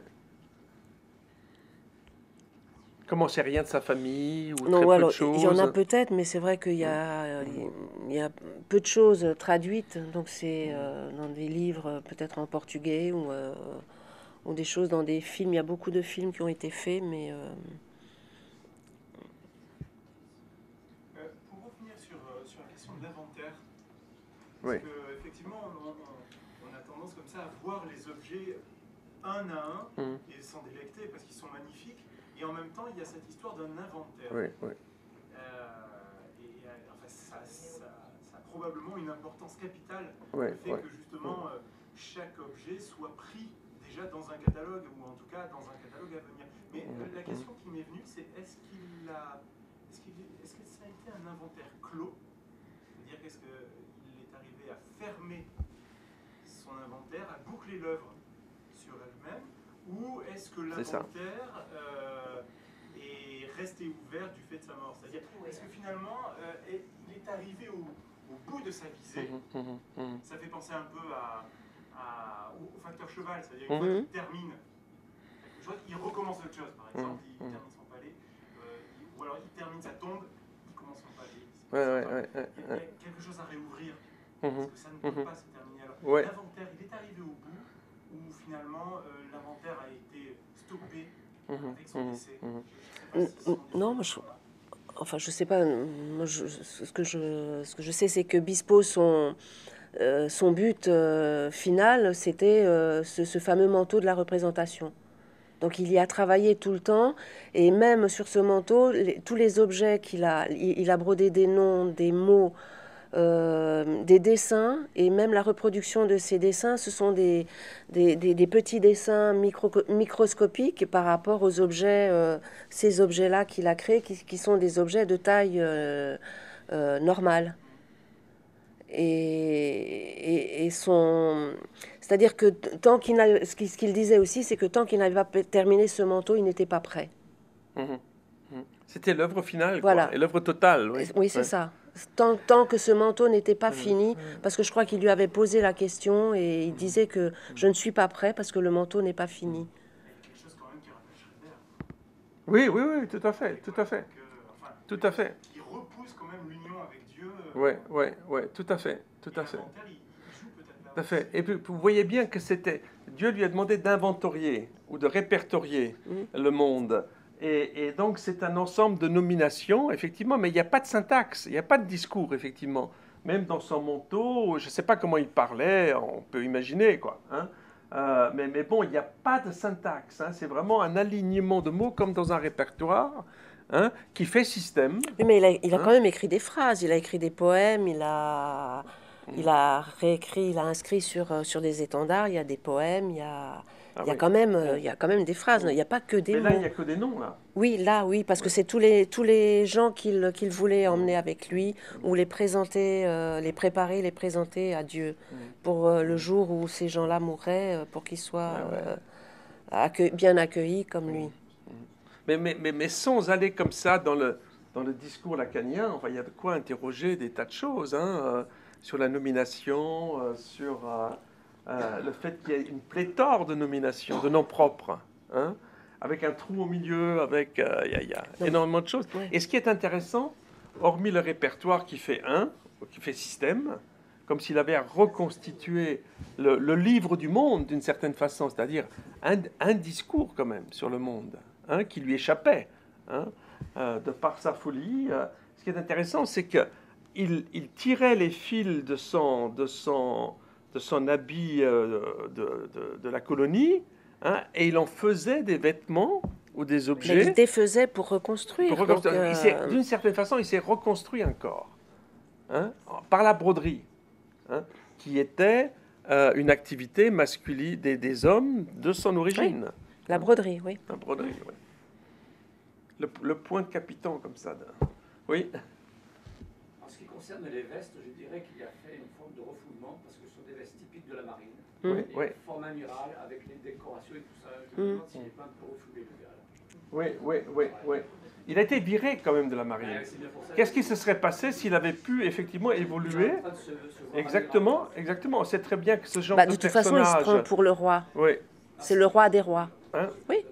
Speaker 2: Comment c'est rien de sa famille ou
Speaker 3: non,
Speaker 2: très
Speaker 3: alors,
Speaker 2: peu de choses.
Speaker 3: Il y en a peut-être, mais c'est vrai qu'il y a peu de choses traduites. Donc c'est dans des livres peut-être en portugais ou des choses dans des films. Il y a beaucoup de films qui ont été faits, mais...
Speaker 4: Pour revenir sur la question de l'inventaire,
Speaker 2: Oui.
Speaker 4: parce qu'effectivement, on a tendance comme ça à voir les objets un à un et s'en délecter parce qu'ils sont magnifiques. Et en même temps, il y a cette histoire d'un inventaire.
Speaker 2: Oui, oui.
Speaker 4: Enfin, ça a probablement une importance capitale.
Speaker 2: Oui,
Speaker 4: le fait
Speaker 2: oui.
Speaker 4: que justement chaque objet soit pris déjà dans un catalogue, ou en tout cas dans un catalogue à venir. Mais la question qui m'est venue, c'est est-ce que ça a été un inventaire clos? C'est-à-dire qu'est-ce qu'il est arrivé à fermer son inventaire, à boucler l'œuvre sur elle-même? Ou est-ce que l'inventaire est resté ouvert du fait de sa mort? C'est-à-dire, est-ce que finalement, il est arrivé au bout de sa visée? Ça fait penser un peu au facteur cheval, c'est-à-dire une fois qu'il termine quelque chose, il recommence autre chose, par exemple, il termine son palais, ou alors il termine sa tombe, il commence son palais. Il y a quelque chose à réouvrir, parce que ça ne peut pas se terminer. Alors, l'inventaire, il est arrivé au bout, où finalement l'inventaire a été stoppé avec son décès.
Speaker 3: Non, moi je sais pas. Moi, ce que je sais, c'est que Bispo, son but final, c'était ce fameux manteau de la représentation. Donc il y a travaillé tout le temps, et même sur ce manteau, tous les objets il a brodé des noms, des mots, des dessins, et même la reproduction de ces dessins, ce sont des petits dessins microscopiques par rapport aux objets, ces objets-là qu'il a créés, qui sont des objets de taille normale. C'est-à-dire que tant qu'il n'a, ce qu'il disait aussi, c'est que tant qu'il n'avait pas terminé ce manteau, il n'était pas prêt.
Speaker 2: C'était l'œuvre finale,
Speaker 3: voilà.
Speaker 2: Quoi, et l'œuvre totale. Oui,
Speaker 3: oui c'est ça. tant que ce manteau n'était pas fini, parce que je crois qu'il lui avait posé la question et il disait que je ne suis pas prêt parce que le manteau n'est pas fini.
Speaker 8: Quelque chose quand même qui rappelle Schreiber.
Speaker 2: Oui, oui, oui, tout à fait, tout à fait. Tout à fait.
Speaker 8: Il repousse quand même l'union avec Dieu.
Speaker 2: Oui, oui, oui, tout à fait, tout à fait.
Speaker 8: L'inventaire, il joue peut-être là.
Speaker 2: Tout à fait. Et puis, vous voyez bien que c'était... Dieu lui a demandé d'inventorier ou de répertorier le monde. Et donc, c'est un ensemble de nominations, effectivement, mais il n'y a pas de syntaxe, il n'y a pas de discours, effectivement. Même dans son manteau, je ne sais pas comment il parlait, on peut imaginer, quoi. Hein. Mais bon, il n'y a pas de syntaxe. Hein. C'est vraiment un alignement de mots comme dans un répertoire. Hein, qui fait système.
Speaker 3: Oui, mais il a quand même écrit des phrases, il a écrit des poèmes, il a réécrit, il a inscrit sur des étendards, il y a des poèmes, il y a quand même des phrases, il n'y a pas que des mots.
Speaker 2: Mais là, il n'y a que des noms, là.
Speaker 3: Oui, là, oui, parce que c'est tous les gens qu'il voulait emmener avec lui, ou les présenter, les préparer, les présenter à Dieu, pour le jour où ces gens-là mourraient, pour qu'ils soient bien accueillis comme lui.
Speaker 2: Mais sans aller comme ça dans le discours lacanien, enfin, il y a de quoi interroger des tas de choses, hein, sur la nomination, sur le fait qu'il y ait une pléthore de nominations, de noms propres, hein, avec un trou au milieu, avec il y a énormément de choses.
Speaker 3: Ouais.
Speaker 2: Et ce qui est intéressant, hormis le répertoire qui fait système, comme s'il avait reconstitué le livre du monde d'une certaine façon, c'est-à-dire un discours quand même sur le monde. Hein, qui lui échappait, hein, de par sa folie. Ce qui est intéressant, c'est qu'il tirait les fils de son habit de la colonie, hein, et il en faisait des vêtements ou des objets.
Speaker 3: Mais il défaisait pour reconstruire.
Speaker 2: D'une certaine façon, il s'est reconstruit un corps, hein, par la broderie, hein, qui était une activité masculine des hommes de son origine.
Speaker 3: Oui. La broderie, oui.
Speaker 2: La broderie, oui. Le point capitant comme ça. Oui.
Speaker 9: En ce qui concerne les vestes, je dirais qu'il a fait une forme de refoulement parce que ce sont des vestes typiques de la marine.
Speaker 2: Oui, oui.
Speaker 9: Forme amirale avec les décorations et tout ça. Je me demande s'il n'est pas un peu refoulé le gars.
Speaker 2: Oui, oui, oui, oui. Il a été viré quand même de la marine. Qu'est-ce qui se serait passé s'il avait pu effectivement évoluer? Exactement, exactement. On sait très bien que ce genre de
Speaker 3: toute façon, il se prend pour le roi.
Speaker 2: Oui.
Speaker 3: C'est le roi des rois.
Speaker 2: Hein?
Speaker 3: Oui.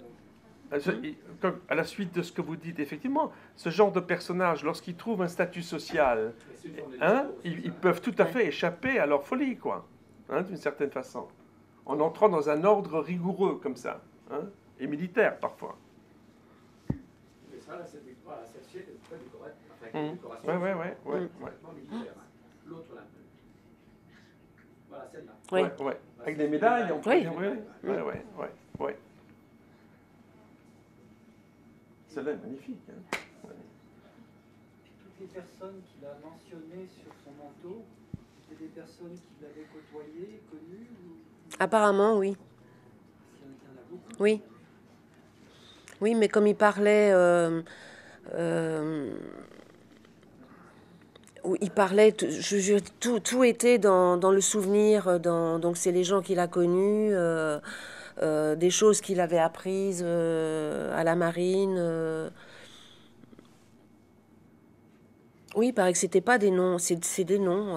Speaker 2: À la suite de ce que vous dites, effectivement, ce genre de personnage, lorsqu'ils trouvent un statut social, hein, ils peuvent tout à fait échapper à leur folie, quoi, hein, d'une certaine façon, en entrant dans un ordre rigoureux comme ça, hein, et militaire parfois.
Speaker 9: Mais ça, là, celle-ci est très décorée.
Speaker 2: Oui.
Speaker 9: L'autre, là. Voilà, celle-là.
Speaker 3: Oui.
Speaker 2: Ouais. Avec des médailles, on peut dire, oui. Celle-là est magnifique. Hein. Ouais.
Speaker 10: Toutes les personnes qu'il a mentionnées sur son manteau, c'était des personnes qu'il avait côtoyées, connues
Speaker 3: Apparemment, oui.
Speaker 10: Il y en a beaucoup.
Speaker 3: Oui. Oui, mais comme il parlait... il parlait, tout était dans le souvenir, donc c'est les gens qu'il a connus, des choses qu'il avait apprises à la marine. Oui, il paraît que c'était pas des noms, c'est des noms.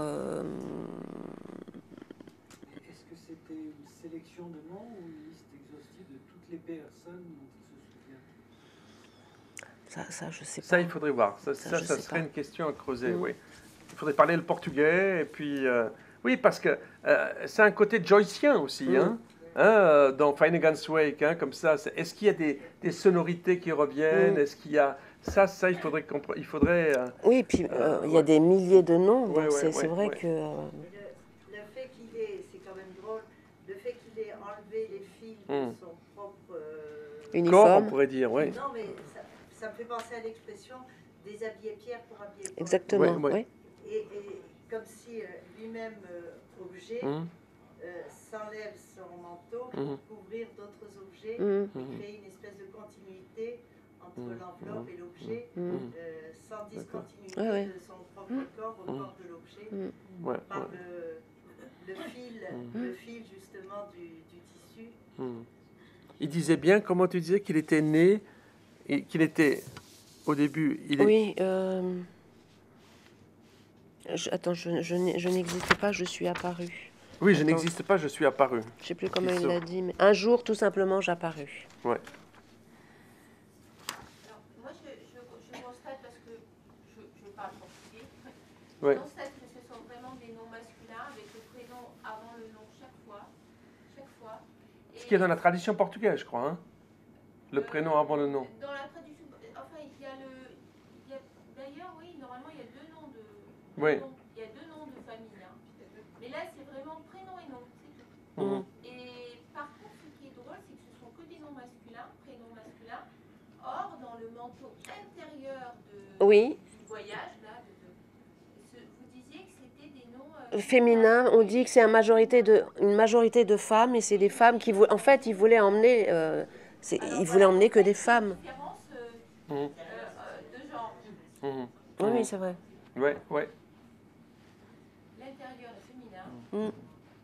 Speaker 10: Est-ce que c'était une sélection de noms ou une liste exhaustive de toutes les personnes dont il se souvient?
Speaker 3: Ça, je sais pas.
Speaker 2: Ça, il faudrait voir. Ça serait une question à creuser, oui. Il faudrait parler le portugais, et puis... oui, parce que c'est un côté joycien aussi, hein, dans Finnegan's Wake, hein, comme ça. Est-ce qu'il y a des sonorités qui reviennent? Est-ce qu'il y a... Ça, il faudrait...
Speaker 3: oui, et puis il y a des milliers de noms, donc c'est vrai que...
Speaker 5: Le fait qu'il ait, c'est quand même drôle, le fait qu'il ait enlevé les fils de son propre...
Speaker 3: uniforme.
Speaker 2: Corps, on pourrait dire, oui.
Speaker 5: Non, mais ça me fait penser à l'expression déshabiller Pierre pour habiller Paul.
Speaker 3: Exactement, oui.
Speaker 5: Et comme si lui-même, objet, s'enlève son manteau pour couvrir d'autres objets et créer une espèce de continuité entre l'enveloppe et l'objet, sans discontinuité de son propre corps au corps de l'objet, par le fil justement du tissu.
Speaker 2: Il disait bien, comment tu disais, qu'il était né, et qu'il était, au début...
Speaker 3: Oui, Attends, je n'existe pas, je suis apparu.
Speaker 2: Oui, je n'existe pas, je suis apparu.
Speaker 3: Je ne sais plus comment il l'a dit, mais un jour, tout simplement, j'apparus.
Speaker 2: Ouais.
Speaker 6: Alors, moi, je constate, parce que je parle portugais,
Speaker 2: Ouais.
Speaker 6: je constate que ce sont vraiment des noms masculins avec le prénom avant le nom chaque fois.
Speaker 2: Ce qui est dans la tradition portugaise, je crois, hein. Le prénom avant le nom.
Speaker 6: Dans la tradition, enfin, il y a d'ailleurs, oui, normalement, il y a deux noms de...
Speaker 2: Oui.
Speaker 6: Il y a deux noms de famille, hein. Mais là, c'est vraiment prénom et nom, c'est tout.
Speaker 2: Mhm.
Speaker 6: Et par contre, ce qui est drôle, c'est que ce sont que des noms masculins, prénoms masculins. Or, dans le manteau intérieur
Speaker 3: Oui.
Speaker 6: du voyage, là, vous disiez que c'était des noms...
Speaker 3: Féminin, on dit que c'est une majorité de femmes, et c'est des femmes qui voulaient... En fait, ils voulaient emmener... ils voulaient emmener que des femmes.
Speaker 6: De genre.
Speaker 2: Mhm.
Speaker 3: Oui, oui, c'est vrai.
Speaker 2: Ouais, ouais.
Speaker 6: L'intérieur est féminin.
Speaker 3: Mm.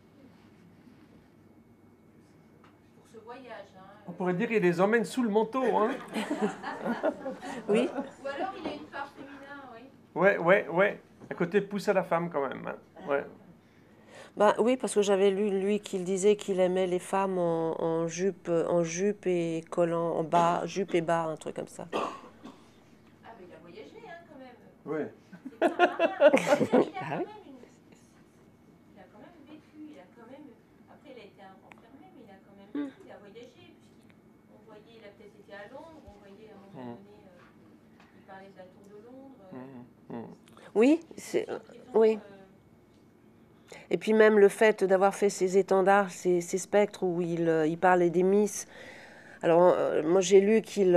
Speaker 6: Pour ce voyage. Hein.
Speaker 2: On pourrait dire qu'il les emmène sous le manteau, hein.
Speaker 3: Oui.
Speaker 6: Ou alors il a une part féminin, oui.
Speaker 2: Ouais, ouais, ouais. À côté, pousse à la femme quand même. Hein. Ouais.
Speaker 3: Bah, oui, parce que j'avais lu, lui, qu'il disait qu'il aimait les femmes en jupe et collant en bas, jupe et bas, un truc comme ça.
Speaker 6: Ah, mais il a voyagé, hein, quand même.
Speaker 2: Oui.
Speaker 6: C'est pas un marin.
Speaker 3: Ah oui.
Speaker 6: Il a quand même vécu, il a quand même... Après, il a été enfermé, mais il a quand même vécu, il a voyagé. On voyait, il a peut-être été à Londres, on voyait à un moment donné, il parlait de la tour de Londres.
Speaker 3: Oui, oui. Et puis même le fait d'avoir fait ces étendards, ces spectres où il parlait des Miss. Alors moi j'ai lu qu'il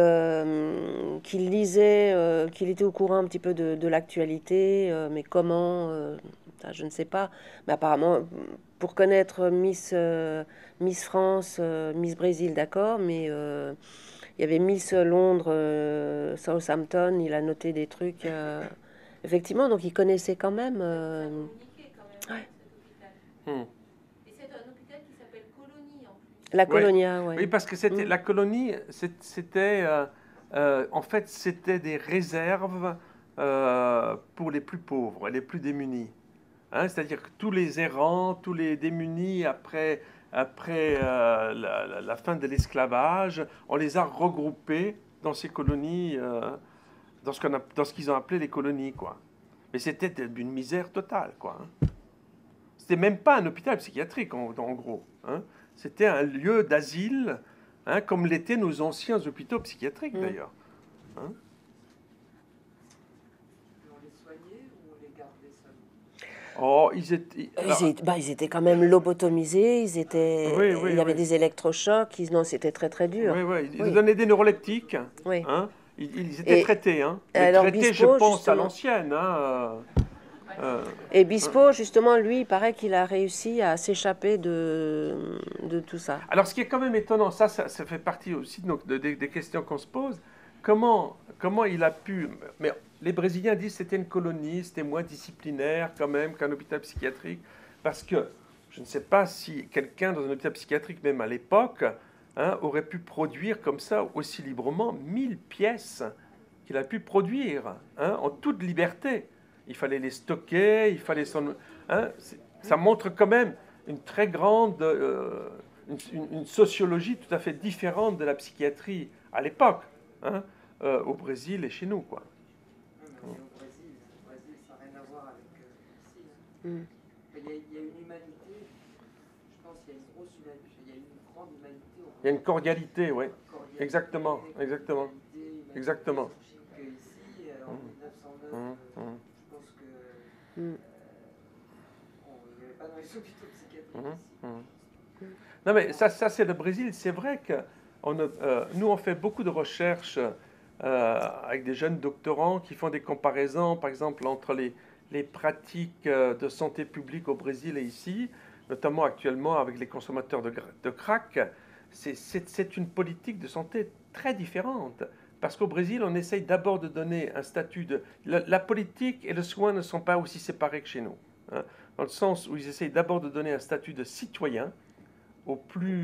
Speaker 3: lisait, qu'il était au courant un petit peu de l'actualité, mais comment, ça, je ne sais pas. Mais apparemment, pour connaître Miss France, Miss Brésil, d'accord, mais il y avait Miss Londres, Southampton, il a noté des trucs. Effectivement, donc il connaissait quand même. Ouais.
Speaker 6: Et c'est un hôpital qui s'appelle Colonie en plus.
Speaker 3: La Colonia, oui.
Speaker 2: Oui, parce que c'était la colonie, c'était en fait c'était des réserves pour les plus pauvres, les plus démunis. Hein, c'est-à-dire que tous les errants, tous les démunis après la fin de l'esclavage, on les a regroupés dans ces colonies, dans ce qu'ils ont appelé les colonies, quoi. Mais c'était d'une misère totale, quoi. Hein. C'était même pas un hôpital psychiatrique, en gros. Hein. C'était un lieu d'asile, hein, comme l'étaient nos anciens hôpitaux psychiatriques, d'ailleurs. Hein.
Speaker 10: On les soignait ou on les gardait seuls?
Speaker 2: Oh,
Speaker 3: ils étaient quand même lobotomisés, il y avait des électrochocs, non, c'était très très dur.
Speaker 2: Oui, ils donnaient des neuroleptiques.
Speaker 3: Oui.
Speaker 2: Hein. Ils étaient traités. Hein. Mais
Speaker 3: alors,
Speaker 2: traités,
Speaker 3: Bispo,
Speaker 2: je pense,
Speaker 3: justement,
Speaker 2: à l'ancienne. Hein,
Speaker 3: et Bispo, justement, lui, il paraît qu'il a réussi à s'échapper de tout ça.
Speaker 2: Alors, ce qui est quand même étonnant, ça fait partie aussi des questions qu'on se pose. Comment il a pu... Mais les Brésiliens disent que c'était une colonie, c'était moins disciplinaire quand même qu'un hôpital psychiatrique. Parce que je ne sais pas si quelqu'un dans un hôpital psychiatrique, même à l'époque, hein, aurait pu produire comme ça, aussi librement, 1000 pièces qu'il a pu produire, hein, en toute liberté. Il fallait les stocker, il fallait ça montre quand même une très grande... une sociologie tout à fait différente de la psychiatrie à l'époque, hein, au Brésil et chez nous, quoi.
Speaker 10: Au Brésil, ça n'a rien à voir avec ici. Hein. Il y a une humanité, je pense qu'il y a une grosse humanité, il y a une grande humanité.
Speaker 2: Il y a une cordialité, oui. Exactement.
Speaker 10: Que ici, en 1909, je pense que il n'y avait pas dans les hôpitaux psychiatriques ici.
Speaker 2: Non, mais ça c'est le Brésil. C'est vrai que nous, on fait beaucoup de recherches avec des jeunes doctorants qui font des comparaisons, par exemple, entre les pratiques de santé publique au Brésil et ici, notamment actuellement avec les consommateurs de crack. C'est une politique de santé très différente. Parce qu'au Brésil, on essaye d'abord de donner un statut de... La politique et le soin ne sont pas aussi séparés que chez nous. Hein, dans le sens où ils essayent d'abord de donner un statut de citoyen aux plus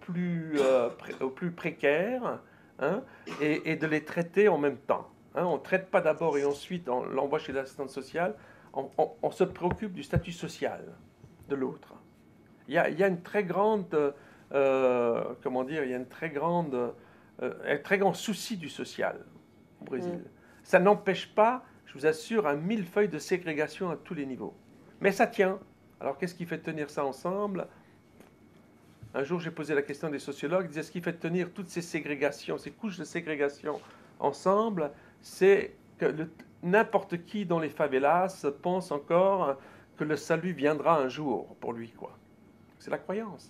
Speaker 2: précaires, hein, et de les traiter en même temps. Hein, on ne traite pas d'abord et ensuite on l'envoie chez l'assistante sociale. on se préoccupe du statut social de l'autre. Il y a une très grande, comment dire, il y a un très grand souci du social au Brésil. Ça n'empêche pas, je vous assure, un millefeuille de ségrégation à tous les niveaux. Mais ça tient. Alors qu'est-ce qui fait tenir ça ensemble? Un jour, j'ai posé la question des sociologues, ils disaient ce qui fait tenir toutes ces ségrégations, ces couches de ségrégation ensemble, c'est que n'importe qui dans les favelas pense encore que le salut viendra un jour pour lui, quoi. C'est la croyance.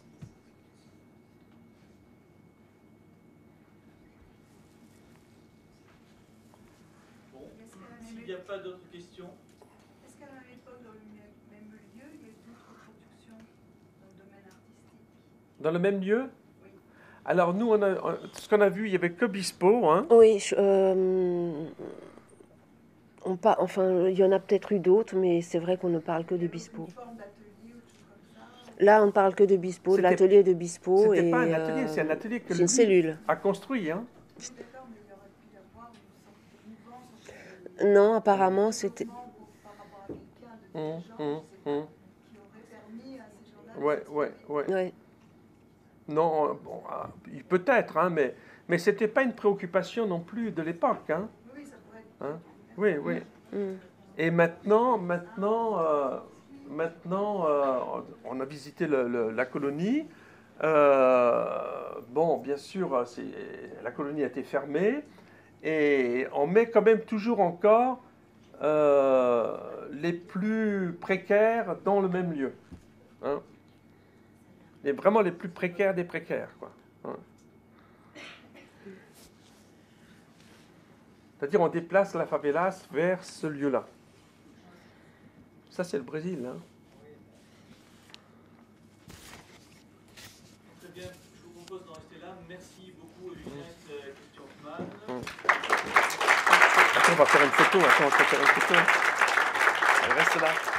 Speaker 1: Bon, s'il n'y a pas d'autres questions.
Speaker 11: Est-ce qu'à la même époque, dans le même lieu, il y a eu d'autres productions dans le domaine artistique?
Speaker 2: Dans le même lieu? Oui. Alors nous, ce qu'on a vu, il n'y avait que Bispo. Hein.
Speaker 3: Oui, enfin, il y en a peut-être eu d'autres, mais c'est vrai qu'on ne parle que de Bispo. Là, on ne parle que de Bispo, de l'atelier de Bispo.
Speaker 2: C'était pas un atelier, c'est un atelier que
Speaker 3: une cellule.
Speaker 2: A construit. Hein.
Speaker 3: Non, apparemment, c'était...
Speaker 2: Ouais. Non, bon, peut-être, hein, mais c'était pas une préoccupation non plus de l'époque. Hein.
Speaker 11: Oui, ça pourrait être.
Speaker 2: Hein? Oui. Et maintenant, on a visité la colonie. Bon, bien sûr, la colonie a été fermée. Et on met quand même toujours encore les plus précaires dans le même lieu. Hein? Vraiment les plus précaires des précaires, quoi. Hein? C'est-à-dire on déplace la favelas vers ce lieu-là. Ça, c'est le Brésil. Hein?
Speaker 1: Très bien, je vous propose d'en rester là. Merci beaucoup, Ginette, Christian Hoffmann.
Speaker 2: Attends, on va faire une photo. Elle reste là.